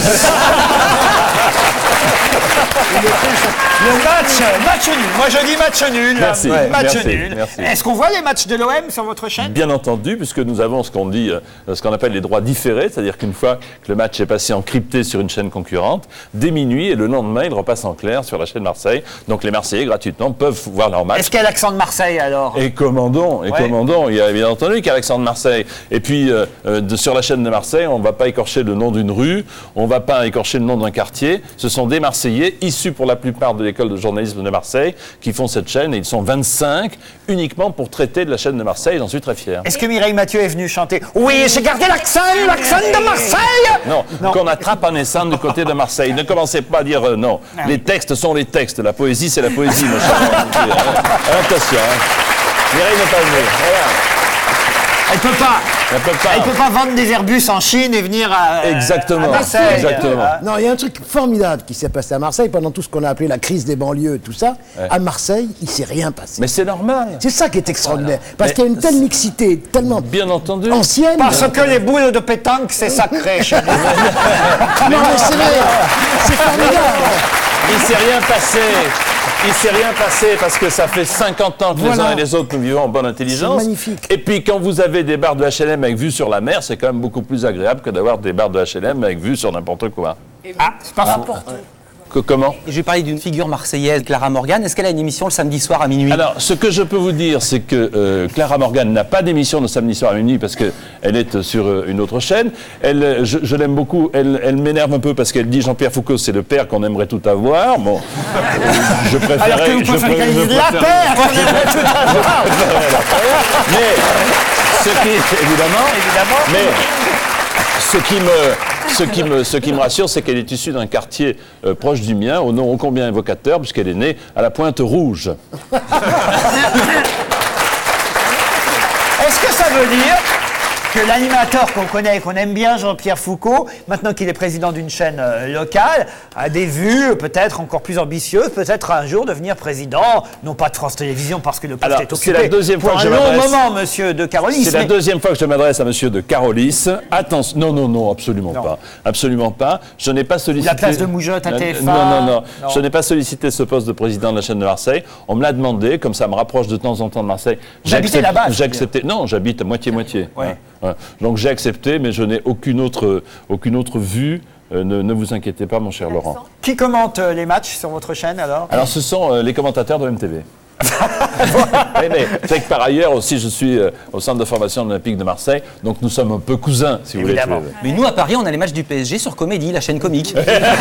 Le match nul. Moi je dis match nul. Merci. Match Merci. nul. Merci. Est-ce qu'on voit les matchs de l'OM sur votre chaîne? Bien entendu, puisque nous avons ce qu'on appelle les droits différés, c'est-à-dire qu'une fois que le match est passé en crypté sur une chaîne concurrente, dès minuit et le lendemain, il repasse en clair sur la chaîne Marseille. Donc les Marseillais, gratuitement, peuvent voir leur match. Est-ce qu'il y a l'accent de Marseille alors? Et commandons. Il y a bien entendu qu'il y a l'accent de Marseille. Et puis, sur la chaîne de Marseille, on ne va pas écorcher le nom d'une rue, on ne va pas écorcher le nom d'un quartier. Ce sont des Marseillais, issus pour la plupart de l'école de journalisme de Marseille, qui font cette chaîne, et ils sont 25 uniquement pour traiter de la chaîne de Marseille. J'en suis très fier. Est-ce que Mireille Mathieu est venue chanter? Oui, j'ai gardé l'accent de Marseille. Non, qu'on attrape en naissant du côté de Marseille. Ne commencez pas à dire non. Les textes sont les textes. La poésie, c'est la poésie, mon cher. Attention. Mireille n'est pas venue. Voilà. Elle peut pas vendre des Airbus en Chine et venir à Marseille. Exactement. Non, il y a un truc formidable qui s'est passé à Marseille pendant tout ce qu'on a appelé la crise des banlieues et tout ça. Ouais. À Marseille, il ne s'est rien passé. Mais c'est normal. C'est ça qui est extraordinaire. Voilà. Parce qu'il y a une telle mixité, tellement bien entendu ancienne. Parce que les boules de pétanque, c'est sacré chez nous. Non, mais c'est vrai. C'est formidable. Il s'est rien passé. Il s'est rien passé parce que ça fait 50 ans que les uns et les autres nous vivons en bonne intelligence. C'est magnifique. Et puis quand vous avez des bars de HLM avec vue sur la mer, c'est quand même beaucoup plus agréable que d'avoir des bars de HLM avec vue sur n'importe quoi. Ah, c'est pas faux. Comment? Je vais parler d'une figure marseillaise, Clara Morgan. Est-ce qu'elle a une émission le samedi soir à minuit? Alors, ce que je peux vous dire, c'est que Clara Morgan n'a pas d'émission le samedi soir à minuit parce qu'elle est sur une autre chaîne. Je l'aime beaucoup. Elle m'énerve un peu parce qu'elle dit Jean-Pierre Foucault, c'est le père qu'on aimerait tout avoir. Bon, je préférerais... Alors que vous préférez qu'elle dise la père qu'on aimerait tout avoir. Mais, ce qui... Évidemment. Mais... Ce qui me rassure, c'est qu'elle est issue d'un quartier proche du mien, au nom ô combien évocateur, puisqu'elle est née à la Pointe Rouge. veut dire que l'animateur qu'on connaît et qu'on aime bien, Jean-Pierre Foucault, maintenant qu'il est président d'une chaîne locale, a des vues peut-être encore plus ambitieuses, peut-être un jour devenir président, non pas de France Télévisions parce que le poste est occupé c'est la deuxième fois pour que un je long m'adresse. moment, monsieur de Carolis. C'est la deuxième fois que je m'adresse à monsieur de Carolis. Attention, non, absolument pas. Absolument pas. Je n'ai pas sollicité... La place de Moujotte à TF1. Non. Je n'ai pas sollicité ce poste de président de la chaîne de Marseille. On me l'a demandé, comme ça me rapproche de temps en temps de Marseille. Vous habitez là-bas? J'ai accepté. Non, j'habite à moitié-moitié. Ouais. Ouais. Donc j'ai accepté, mais je n'ai aucune autre vue. Ne vous inquiétez pas, mon cher Laurent. Qui commente les matchs sur votre chaîne alors? Alors ce sont les commentateurs de MTV. Oui, mais c'est que par ailleurs aussi je suis au centre de formation olympique de Marseille, donc nous sommes un peu cousins, si vous voulez. Mais nous à Paris, on a les matchs du PSG sur Comédie, la chaîne comique.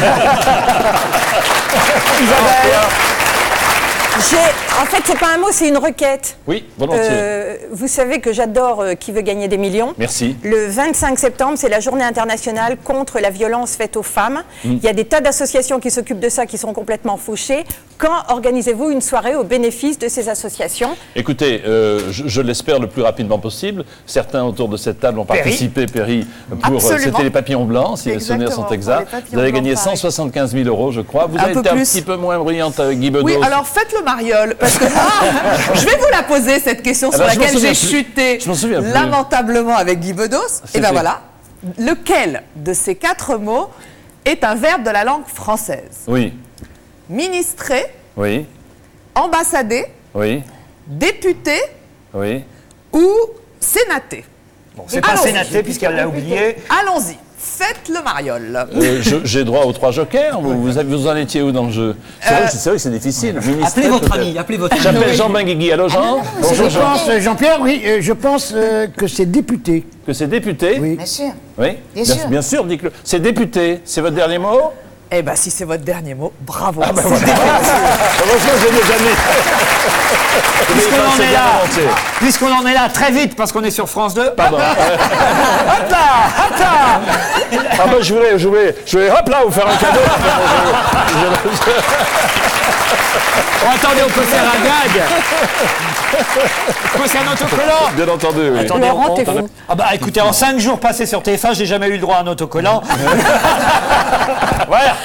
En fait, c'est pas un mot, c'est une requête. Oui, volontiers. Vous savez que j'adore Qui veut gagner des millions. Merci. Le 25 septembre, c'est la journée internationale contre la violence faite aux femmes. Il y a des tas d'associations qui s'occupent de ça, qui sont complètement fauchées. Quand organisez-vous une soirée au bénéfice de ces associations? Écoutez, je l'espère le plus rapidement possible. Certains autour de cette table ont participé, Perry, pour... C'était les papillons blancs, si les souvenirs sont exacts. Vous avez gagné 175 000 €, je crois. Vous avez été un petit peu moins brillante avec Guy Bedos. Oui, alors faites le mariole, parce que moi, je vais vous la poser, cette question sur laquelle j'ai chuté lamentablement avec Guy Bedos. Et ben voilà, lequel de ces 4 mots est un verbe de la langue française? Oui. Ministrer, Oui. ambassader, Oui. député Oui. ou sénater? Bon, c'est pas sénaté puisqu'elle l'a oublié. Allons-y, faites le mariole. J'ai droit aux 3 jokers. Vous en étiez où dans le jeu? C'est vrai que c'est difficile. Appelez votre ami, appelez votre ami. J'appelle Jean Benguigui. Allô Jean? Bonjour Je pense, Jean-Pierre, oui, je pense que c'est député. Que c'est député? Oui. Bien sûr. Oui. Bien sûr. Bien sûr, dites-le. C'est député. C'est votre dernier mot? Eh ben, si c'est votre dernier mot, bravo. Heureusement que je n'ai jamais. Puisqu'on en est là, très vite, parce qu'on est sur France 2. Pardon. Hop là, hop là. Ah ben je voulais hop là vous faire un cadeau. Oh, attendez, on peut faire un gag. C'est un autocollant. Bien entendu, oui. Attendez, Laurent, t'es fou. Ah bah écoutez, en 5 jours passés sur TF1, j'ai jamais eu le droit à un autocollant. Voilà.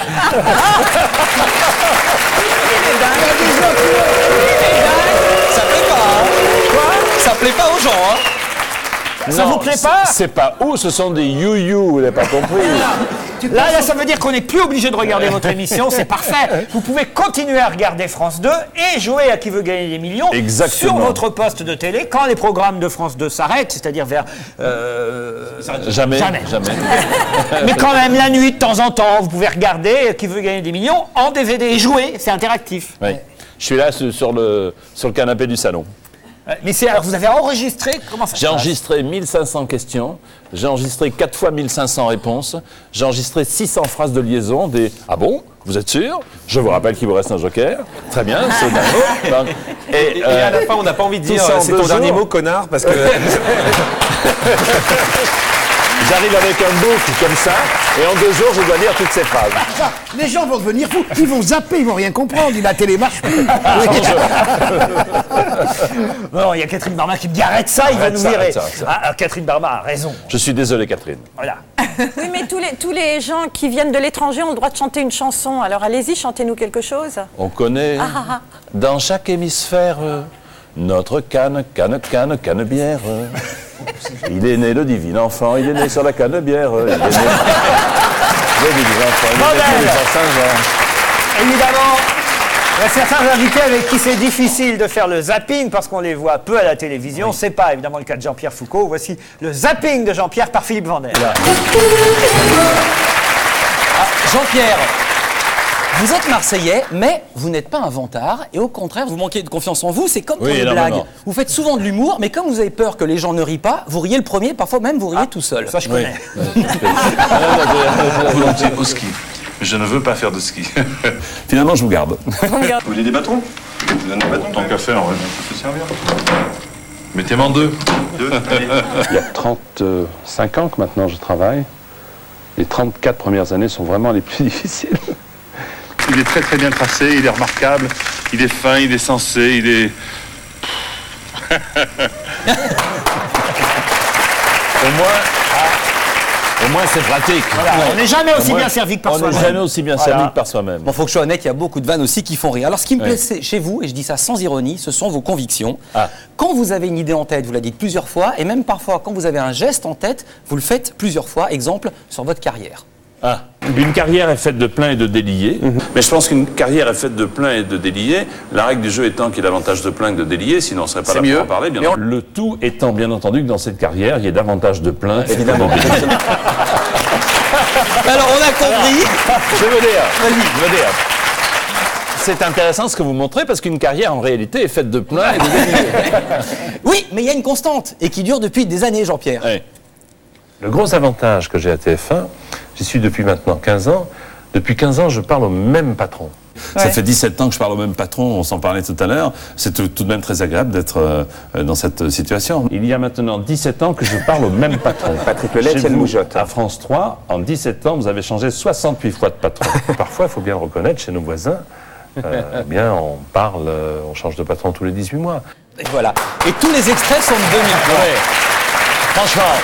Ça plaît pas, hein? Quoi? Ça plaît pas aux gens, hein? Ça vous plaît pas? C'est pas où, ce sont des you-you, vous n'avez pas compris. Là, ça veut dire qu'on n'est plus obligé de regarder votre émission, c'est parfait. Vous pouvez continuer à regarder France 2 et jouer à Qui veut gagner des millions Exactement. sur votre poste de télé quand les programmes de France 2 s'arrêtent, c'est-à-dire vers... Jamais. Mais quand même, la nuit, de temps en temps, vous pouvez regarder Qui veut gagner des millions en DVD et jouer, c'est interactif. Oui. Je suis là sur le canapé du salon. Mais alors, vous avez enregistré, comment ça se J'ai passe? enregistré 1500 questions, j'ai enregistré 4 fois 1500 réponses, j'ai enregistré 600 phrases de liaison, des « Ah bon? Vous êtes sûr? Je vous rappelle qu'il vous reste un joker. Très bien, c'est dingue. » Et à la fin, on n'a pas envie de dire ça en c'est 2 ton dernier jours. mot, connard, parce que... J'arrive avec un book comme ça, et en 2 jours, je dois lire toutes ces phrases. Les gens vont devenir fous, ils vont zapper, ils vont rien comprendre, la télé marche plus. Non, il y a Catherine Barma qui me dit arrête ça, il va Arrête nous ça, virer. arrête ça. Ah, Catherine Barma a raison. Je suis désolé, Catherine. Voilà. Oui, mais tous les gens qui viennent de l'étranger ont le droit de chanter une chanson. Alors allez-y, chantez-nous quelque chose. On connaît dans chaque hémisphère notre canne-bière. Il est né le divin enfant, il est né sur la canne-bière. Il est né le divin enfant, il est né sur Saint-Jean. Évidemment, il y a certains invités avec qui c'est difficile de faire le zapping parce qu'on les voit peu à la télévision. Oui. C'est pas évidemment le cas de Jean-Pierre Foucault. Voici le zapping de Jean-Pierre par Philippe Vandel. Jean-Pierre, vous êtes Marseillais, mais vous n'êtes pas un vantard, et au contraire, vous manquez de confiance en vous, c'est comme pour les blagues. Vous faites souvent de l'humour, mais comme vous avez peur que les gens ne rient pas, vous riez le premier, parfois même vous riez tout seul. Ça, je connais. Volontiers au ski. Je ne veux pas faire de ski. Finalement, je vous garde. Vous voulez des bâtons? Tant qu'à faire, ouais. Ça peut servir. Mettez-moi en 2. Il y a 35 ans que maintenant je travaille. Les 34 premières années sont vraiment les plus difficiles. Il est très très bien tracé, il est remarquable, il est fin, il est sensé, il est... Au moins, c'est pratique. Voilà, on n'est jamais aussi Au moins, bien servi que par On soi-même. n'est jamais aussi bien servi que par soi-même. Bon, faut que je sois honnête, il y a beaucoup de vannes aussi qui font rire. Alors, ce qui me plaît chez vous, et je dis ça sans ironie, ce sont vos convictions. Quand vous avez une idée en tête, vous la dites plusieurs fois, et même parfois, quand vous avez un geste en tête, vous le faites plusieurs fois. Exemple, sur votre carrière. Une carrière est faite de plein et de déliés. Mais je pense qu'une carrière est faite de plein et de déliés. La règle du jeu étant qu'il y a davantage de plein que de déliés, sinon on ne serait pas là pour en parler. Le tout étant, bien entendu, que dans cette carrière, il y ait davantage de plein et de déliés. Alors, on a compris. Je veux dire. C'est intéressant ce que vous montrez parce qu'une carrière en réalité est faite de plein et de déliés. Oui, mais il y a une constante et qui dure depuis des années, Jean-Pierre. Le gros avantage que j'ai à TF1, j'y suis depuis maintenant 15 ans. Depuis 15 ans, je parle au même patron. Ça fait 17 ans que je parle au même patron, on s'en parlait tout à l'heure. C'est tout de même très agréable d'être dans cette situation. Il y a maintenant 17 ans que je parle au même patron. Patrick Lelette, Yann Moujotte. À France 3, en 17 ans, vous avez changé 68 fois de patron. Parfois, il faut bien le reconnaître, chez nos voisins, bien, on parle, on change de patron tous les 18 mois. Et voilà. Et tous les extraits sont de 2003. Franchement,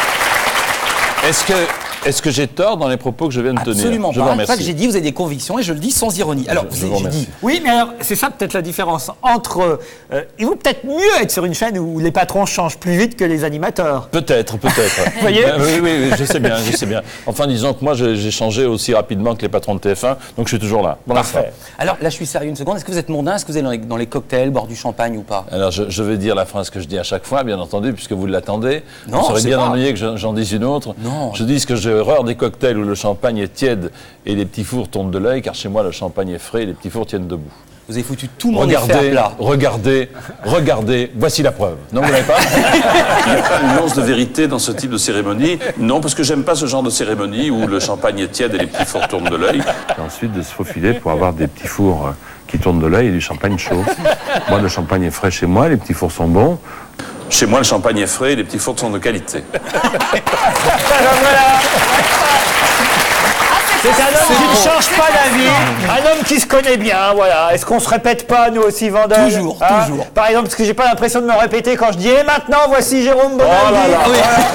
est-ce que j'ai tort dans les propos que je viens de tenir? Absolument Je vous pas. C'est remercie. ça que j'ai dit, vous avez des convictions et je le dis sans ironie. Alors, Je vous remercie. Oui, mais alors, c'est ça peut-être la différence entre... il vaut peut-être mieux être sur une chaîne où les patrons changent plus vite que les animateurs. Peut-être. Vous voyez oui, je sais bien. Enfin, disons que moi, j'ai changé aussi rapidement que les patrons de TF1, donc je suis toujours là. Parfait. Alors, là, je suis sérieux une seconde. Est-ce que vous êtes mondain? Est-ce que vous allez dans les cocktails, boire du champagne ou pas? Alors, je vais dire la phrase que je dis à chaque fois, bien entendu, puisque vous l'attendez. Non, vous serez c'est bien pas. ennuyé que j'en dise une autre. Non. Je dis que j'ai horreur des cocktails où le champagne est tiède et les petits fours tournent de l'œil, car chez moi, le champagne est frais et les petits fours tiennent debout. Vous avez foutu tout mon effet à plat. Regardez, voici la preuve. Non, vous l'avez pas? Il y a pas une once de vérité dans ce type de cérémonie. Non, parce que j'aime pas ce genre de cérémonie où le champagne est tiède et les petits fours tournent de l'œil. Et ensuite, de se faufiler pour avoir des petits fours qui tournent de l'œil et du champagne chaud. Moi, le champagne est frais chez moi, les petits fours sont bons. Chez moi, le champagne est frais et les petits fours sont de qualité. C'est un homme qui ne change pas d'avis, un homme qui se connaît bien, voilà. Est-ce qu'on se répète pas, nous aussi, Vandel? Toujours. Par exemple, parce que j'ai pas l'impression de me répéter quand je dis « Et maintenant, voici Jérôme Bonaldi ». Oh là là.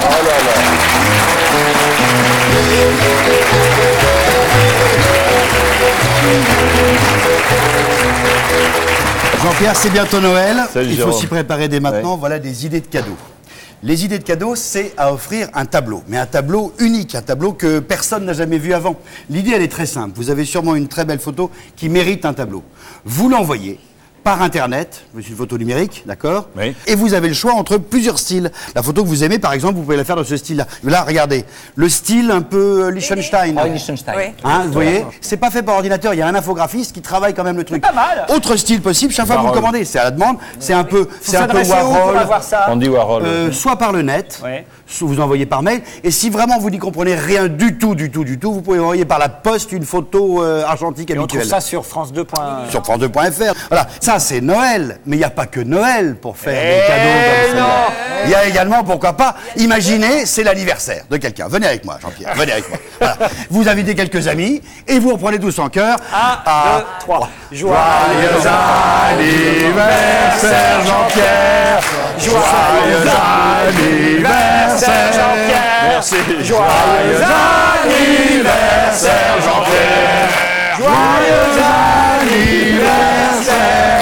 Jean-Pierre, c'est bientôt Noël. Salut, Il faut Jérôme. s'y préparer dès maintenant. Voilà des idées de cadeaux. Les idées de cadeaux, c'est à offrir un tableau, mais un tableau unique, un tableau que personne n'a jamais vu avant. L'idée, elle est très simple. Vous avez sûrement une très belle photo qui mérite un tableau. Vous l'envoyez par Internet, c'est une photo numérique, d'accord? Oui. Et vous avez le choix entre plusieurs styles. La photo que vous aimez, par exemple, vous pouvez la faire dans ce style-là. Là, regardez, le style un peu Liechtenstein. Ah, Liechtenstein. Oui. Hein, vous voyez, c'est pas fait par ordinateur, il y a un infographiste qui travaille quand même le truc. Pas mal. Autre style possible, chaque fois que vous le commandez, c'est à la demande, c'est un peu s'adresser où pour Warhol, avoir ça? Andy Warhol. soit par le net, Ouais. soit vous envoyez par mail, et si vraiment vous n'y comprenez rien du tout, vous pouvez envoyer par la poste une photo argentique Et on trouve habituelle. ça sur France2. Sur France2.fr. Voilà, ça c'est Noël, mais il n'y a pas que Noël pour faire des Eh cadeaux comme non. ça. Il y a également, pourquoi pas, imaginez, c'est l'anniversaire de quelqu'un. Venez avec moi, Jean-Pierre, venez avec moi. Voilà. Vous invitez quelques amis et vous reprenez tous en chœur. 1, 2, 3. Joyeux anniversaire, Jean-Pierre. Joyeux anniversaire, Jean-Pierre. Merci. Joyeux anniversaire, Jean-Pierre. Joyeux anniversaire.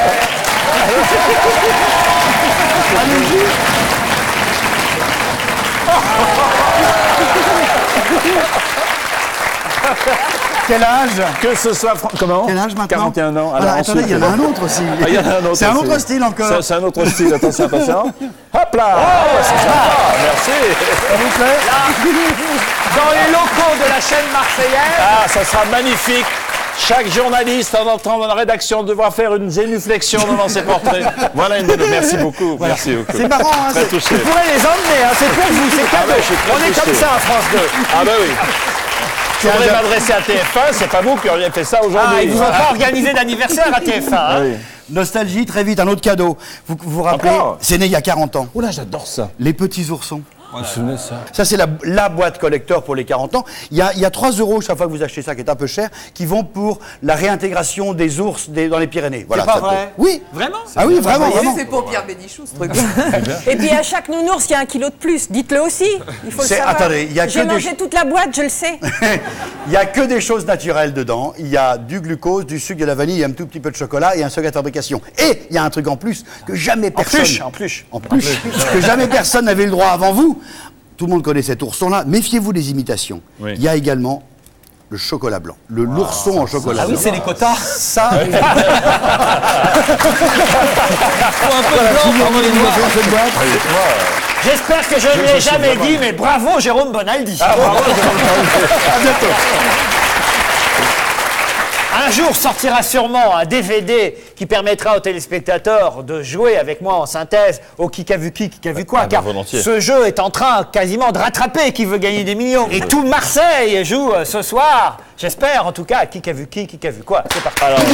Quel âge? Que ce soit... Comment? Quel âge maintenant? 41 ans. Voilà, Alors, attendez, il y en a un autre aussi. Ah, il y en a un autre C'est un aussi. autre style encore. C'est un autre style, attention. Hop là. C'est sympa, merci. Ça vous plaît? Dans les locaux de la chaîne marseillaise. Ah, ça sera magnifique. Chaque journaliste en entrant dans la rédaction devra faire une génuflexion devant ses portraits. Voilà une bonne... Merci beaucoup. Voilà. Merci beaucoup. C'est marrant, hein, Très c'est- touché. Vous pourrez les emmener, hein, c'est pour vous, c'est cadeau. ouais, je suis très On est touché. comme ça à France 2. Ah ben oui. Je voudrais m'adresser à TF1, c'est pas vous qui auriez fait ça aujourd'hui. Ah, ils vous ont pas organisé d'anniversaire à TF1. Hein. Nostalgie, très vite, un autre cadeau. Vous vous rappelez, Encore c'est né il y a 40 ans. Oh là, j'adore ça. Les petits oursons. Vous vous souvenez de ça? Ça, c'est la boîte collector pour les 40 ans. Il y a 3 € chaque fois que vous achetez ça, qui est un peu cher, qui vont pour la réintégration des ours dans les Pyrénées. Voilà, pas ça vrai? peut- Oui. Vraiment? Ah oui, vraiment, vraiment. C'est pour Pierre Bénichou, ce truc. Et puis à chaque nounours, il y a 1 kilo de plus. Dites-le aussi. Il faut le savoir. Attendez, il y a J'ai que des... mangé toute la boîte, je le sais. Il n'y a que des choses naturelles dedans. Il y a du glucose, du sucre, de la vanille, un tout petit peu de chocolat et un secret de fabrication. Et il y a un truc en plus que jamais personne... En plus. Que jamais personne n'avait le droit avant vous. Tout le monde connaît cet ourson-là. Méfiez-vous des imitations. Oui. Il y a également le chocolat blanc. L'ourson en chocolat Ah oui, blanc. c'est les quotas. Ça... Faut un peu de blanc pendant les noirs. J'espère que je ne l'ai jamais dit, mais bravo Jérôme Bonaldi. À bientôt. Un jour sortira sûrement un DVD qui permettra aux téléspectateurs de jouer avec moi en synthèse au qui a vu quoi, car volontiers. ce jeu est en train quasiment de rattraper qui veut gagner des millions. Et tout Marseille joue ce soir, j'espère en tout cas, qui a vu quoi. C'est parti. Alors...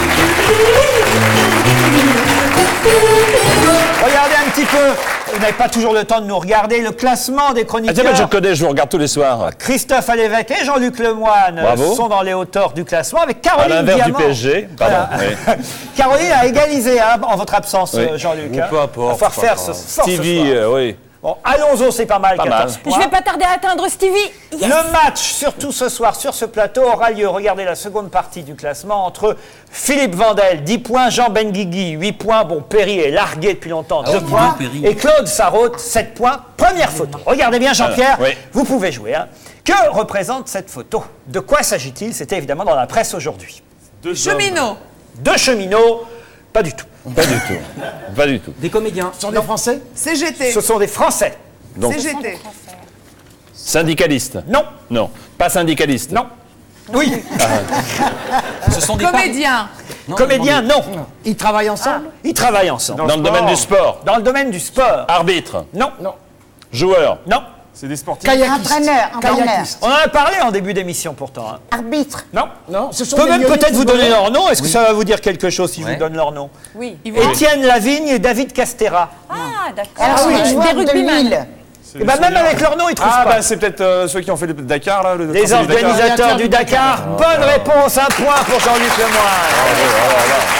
Regardez un petit peu, vous n'avez pas toujours le temps de nous regarder, le classement des chroniqueurs. Je connais, je vous regarde tous les soirs. Christophe Alévèque et Jean-Luc Lemoyne Bravo. sont dans les hauteurs du classement avec À Caroline l'inverse du Diamant. PSG. Pardon. Voilà. Oui. Caroline a égalisé en votre absence, Oui. Jean-Luc. Peu importe, Il va falloir c'est faire pas ce grave. fort ce Stevie, soir. oui. Bon, Alonso, c'est pas mal, Pas 14 mal. points. Je vais pas tarder à atteindre Stevie. Yes. Le match, surtout ce soir, sur ce plateau, aura lieu, regardez la seconde partie du classement, entre Philippe Vandel, 10 points, Jean Benguigui, 8 points, bon, Perry est largué depuis longtemps, 2 points, Perry. et Claude Sarraute, 7 points. Première photo. Regardez bien, Jean-Pierre, Oui. vous pouvez jouer. Hein. Que représente cette photo? De quoi s'agit-il? C'était évidemment dans la presse aujourd'hui. Cheminot. Deux cheminots, pas du tout. Pas du tout. Pas du tout. Des comédiens. Ce sont des Français? CGT. Ce sont des Français. Donc, CGT. syndicaliste. Non. Non. Pas syndicaliste. Non. Oui. Ce sont des Comédiens. Comédiens, non. Ils travaillent ensemble? Ils travaillent ensemble. Dans le domaine du sport. Dans le domaine du sport. Arbitre. Non. Joueur. Non. C'est des sportifs. Entraîneur. On en a parlé en début d'émission pourtant. Hein. Arbitre. Non. Non, ce Je sont peux des même violons peut-être vous footballeurs. donner leur nom. Est-ce que ça va vous dire quelque chose si je Ouais. vous donne leur nom? Oui. Étienne Lavigne et David Castera. Ah, d'accord. Alors, Ah, c'est oui, des joueurs des de rugbyman. Lille. Et ben même avec leur nom, ils trouvent Ah, pas. bah c'est peut-être ceux qui ont fait le Dakar, là. Les tracé du Dakar. organisateurs du Dakar. Bonne réponse, un point pour Jean-Luc Lemoyne.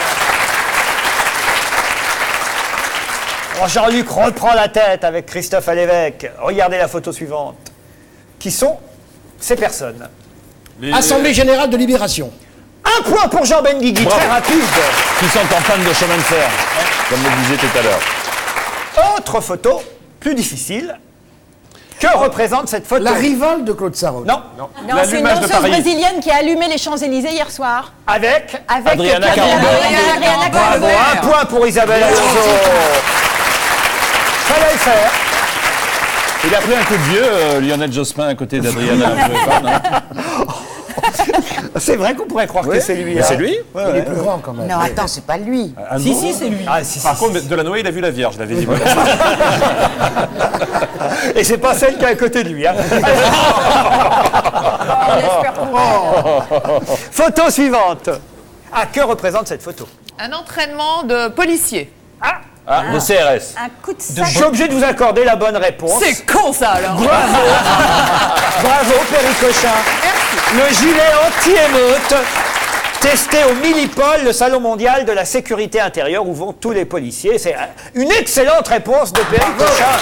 Alors, Jean-Luc reprend la tête avec Christophe Alévèque. Regardez la photo suivante. Qui sont ces personnes? Assemblée Générale de Libération. Un point pour Jean Benguigui, très rapide. Qui sont en panne de chemin de fer. Comme le disait tout à l'heure. Autre photo, plus difficile. Que représente cette photo? La rivale de Claude Sarraute. Non. Non, c'est une L'allumage de danseuse Paris. brésilienne qui a allumé les Champs-Élysées hier soir. Avec Adriana Catherine Carambeu. Adriana Bravo, Carambeu. un point pour Isabelle Alonso. Fallait le faire. Il a pris un coup de vieux, Lionel Jospin, à côté d'Adriana. Vous pouvez pas, non? C'est vrai qu'on pourrait croire que c'est lui. Mais hein. c'est lui. Il est plus grand quand même. Non, attends, c'est pas lui. Si, si, c'est lui. Ah, si, Par contre, Delanoë, il a vu la Vierge, je l'avais dit. Et c'est pas celle qui est à côté de lui. Hein. On espère pour elle. Photo suivante. Ah, que représente cette photo? Un entraînement de policier. Ah, de CRS. Un coup de Je sac. suis obligé de vous accorder la bonne réponse. C'est con ça alors. Bravo. Bravo, Perry Cochin. Le gilet anti-émeute testé au Millipol, le salon mondial de la sécurité intérieure où vont tous les policiers. C'est une excellente réponse de Perry Cochin.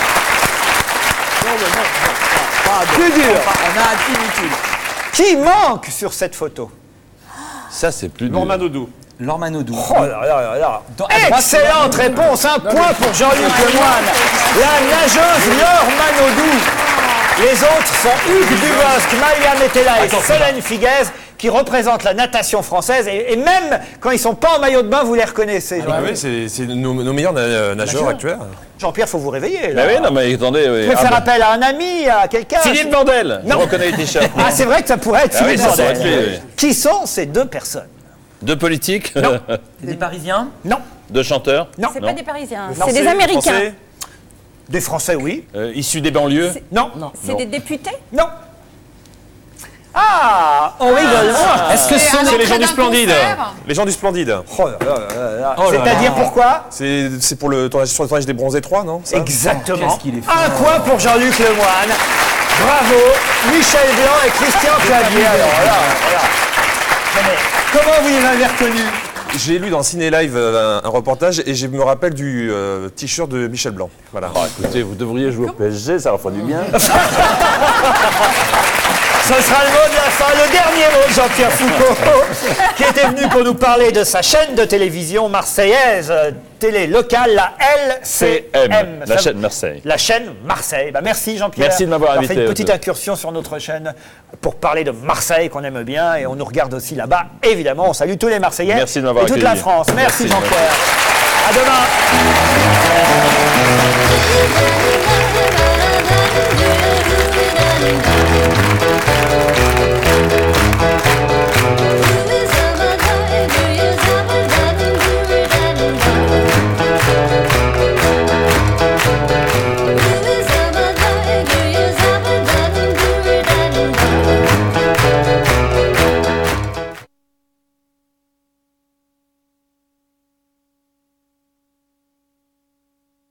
Plus dur. On a un petit inutile. Qui manque sur cette photo? Ça, c'est plus dur. Norman Odou. Laure Manodou. Oh là là là là. À droite, Excellente réponse, un point pour Jean-Luc Lemoyne. La nageuse Laure Manodou. Les autres sont Hugues Dubosc, Malia Metella et Solène Figuez qui représentent la natation française. Et même quand ils sont pas en maillot de bain, vous les reconnaissez. Ah oui, c'est nos meilleurs nageurs actuels. Jean-Pierre, faut vous réveiller. Bah Là. oui, non, mais attendez. Vous Oui. pouvez faire appel à un ami, à quelqu'un. Philippe Vandel. Non. Je reconnais les t-shirts. Ah, c'est vrai que ça pourrait être Ah oui, Philippe ça pourrait Vandel. être lui, oui. Qui sont ces deux personnes? Deux politiques. Des Parisiens. Non. Deux chanteurs. Non. C'est pas des Parisiens, Non, c'est des Américains. Français. Des Français, oui. Issus des banlieues. Non. C'est des députés. Non. Ah, on rigole moins. Est-ce que ce sont C'est les gens du d'un Splendide. concert. Les gens du Splendide. Oh là là là là. Oh là là. C'est-à-dire pourquoi? C'est pour le tournage, sur le tournage des Bronzés 3, non ça Exactement. qu'est-ce qu'il est fort. Un point pour Jean-Luc Lemoyne. Bravo, Michel Blanc et Christian Clavier. Alors là, voilà. Non, mais comment vous les avez reconnus? J'ai lu dans Ciné Live un reportage et je me rappelle du t-shirt de Michel Blanc. Voilà. Ah, écoutez, vous devriez jouer au PSG, ça leur fera du bien. Ce sera le mot de la fin, le dernier mot de Jean-Pierre Foucault, qui était venu pour nous parler de sa chaîne de télévision marseillaise, télé locale, la LCM. La chaîne Marseille. La chaîne Marseille. Bah, merci Jean-Pierre. Merci de m'avoir invité. On fait une petite incursion sur notre chaîne pour parler de Marseille qu'on aime bien et on nous regarde aussi là-bas. Évidemment, on salue tous les Marseillais Merci de m'avoir et toute la accueilli. France. Merci Merci, Jean-Pierre. À demain.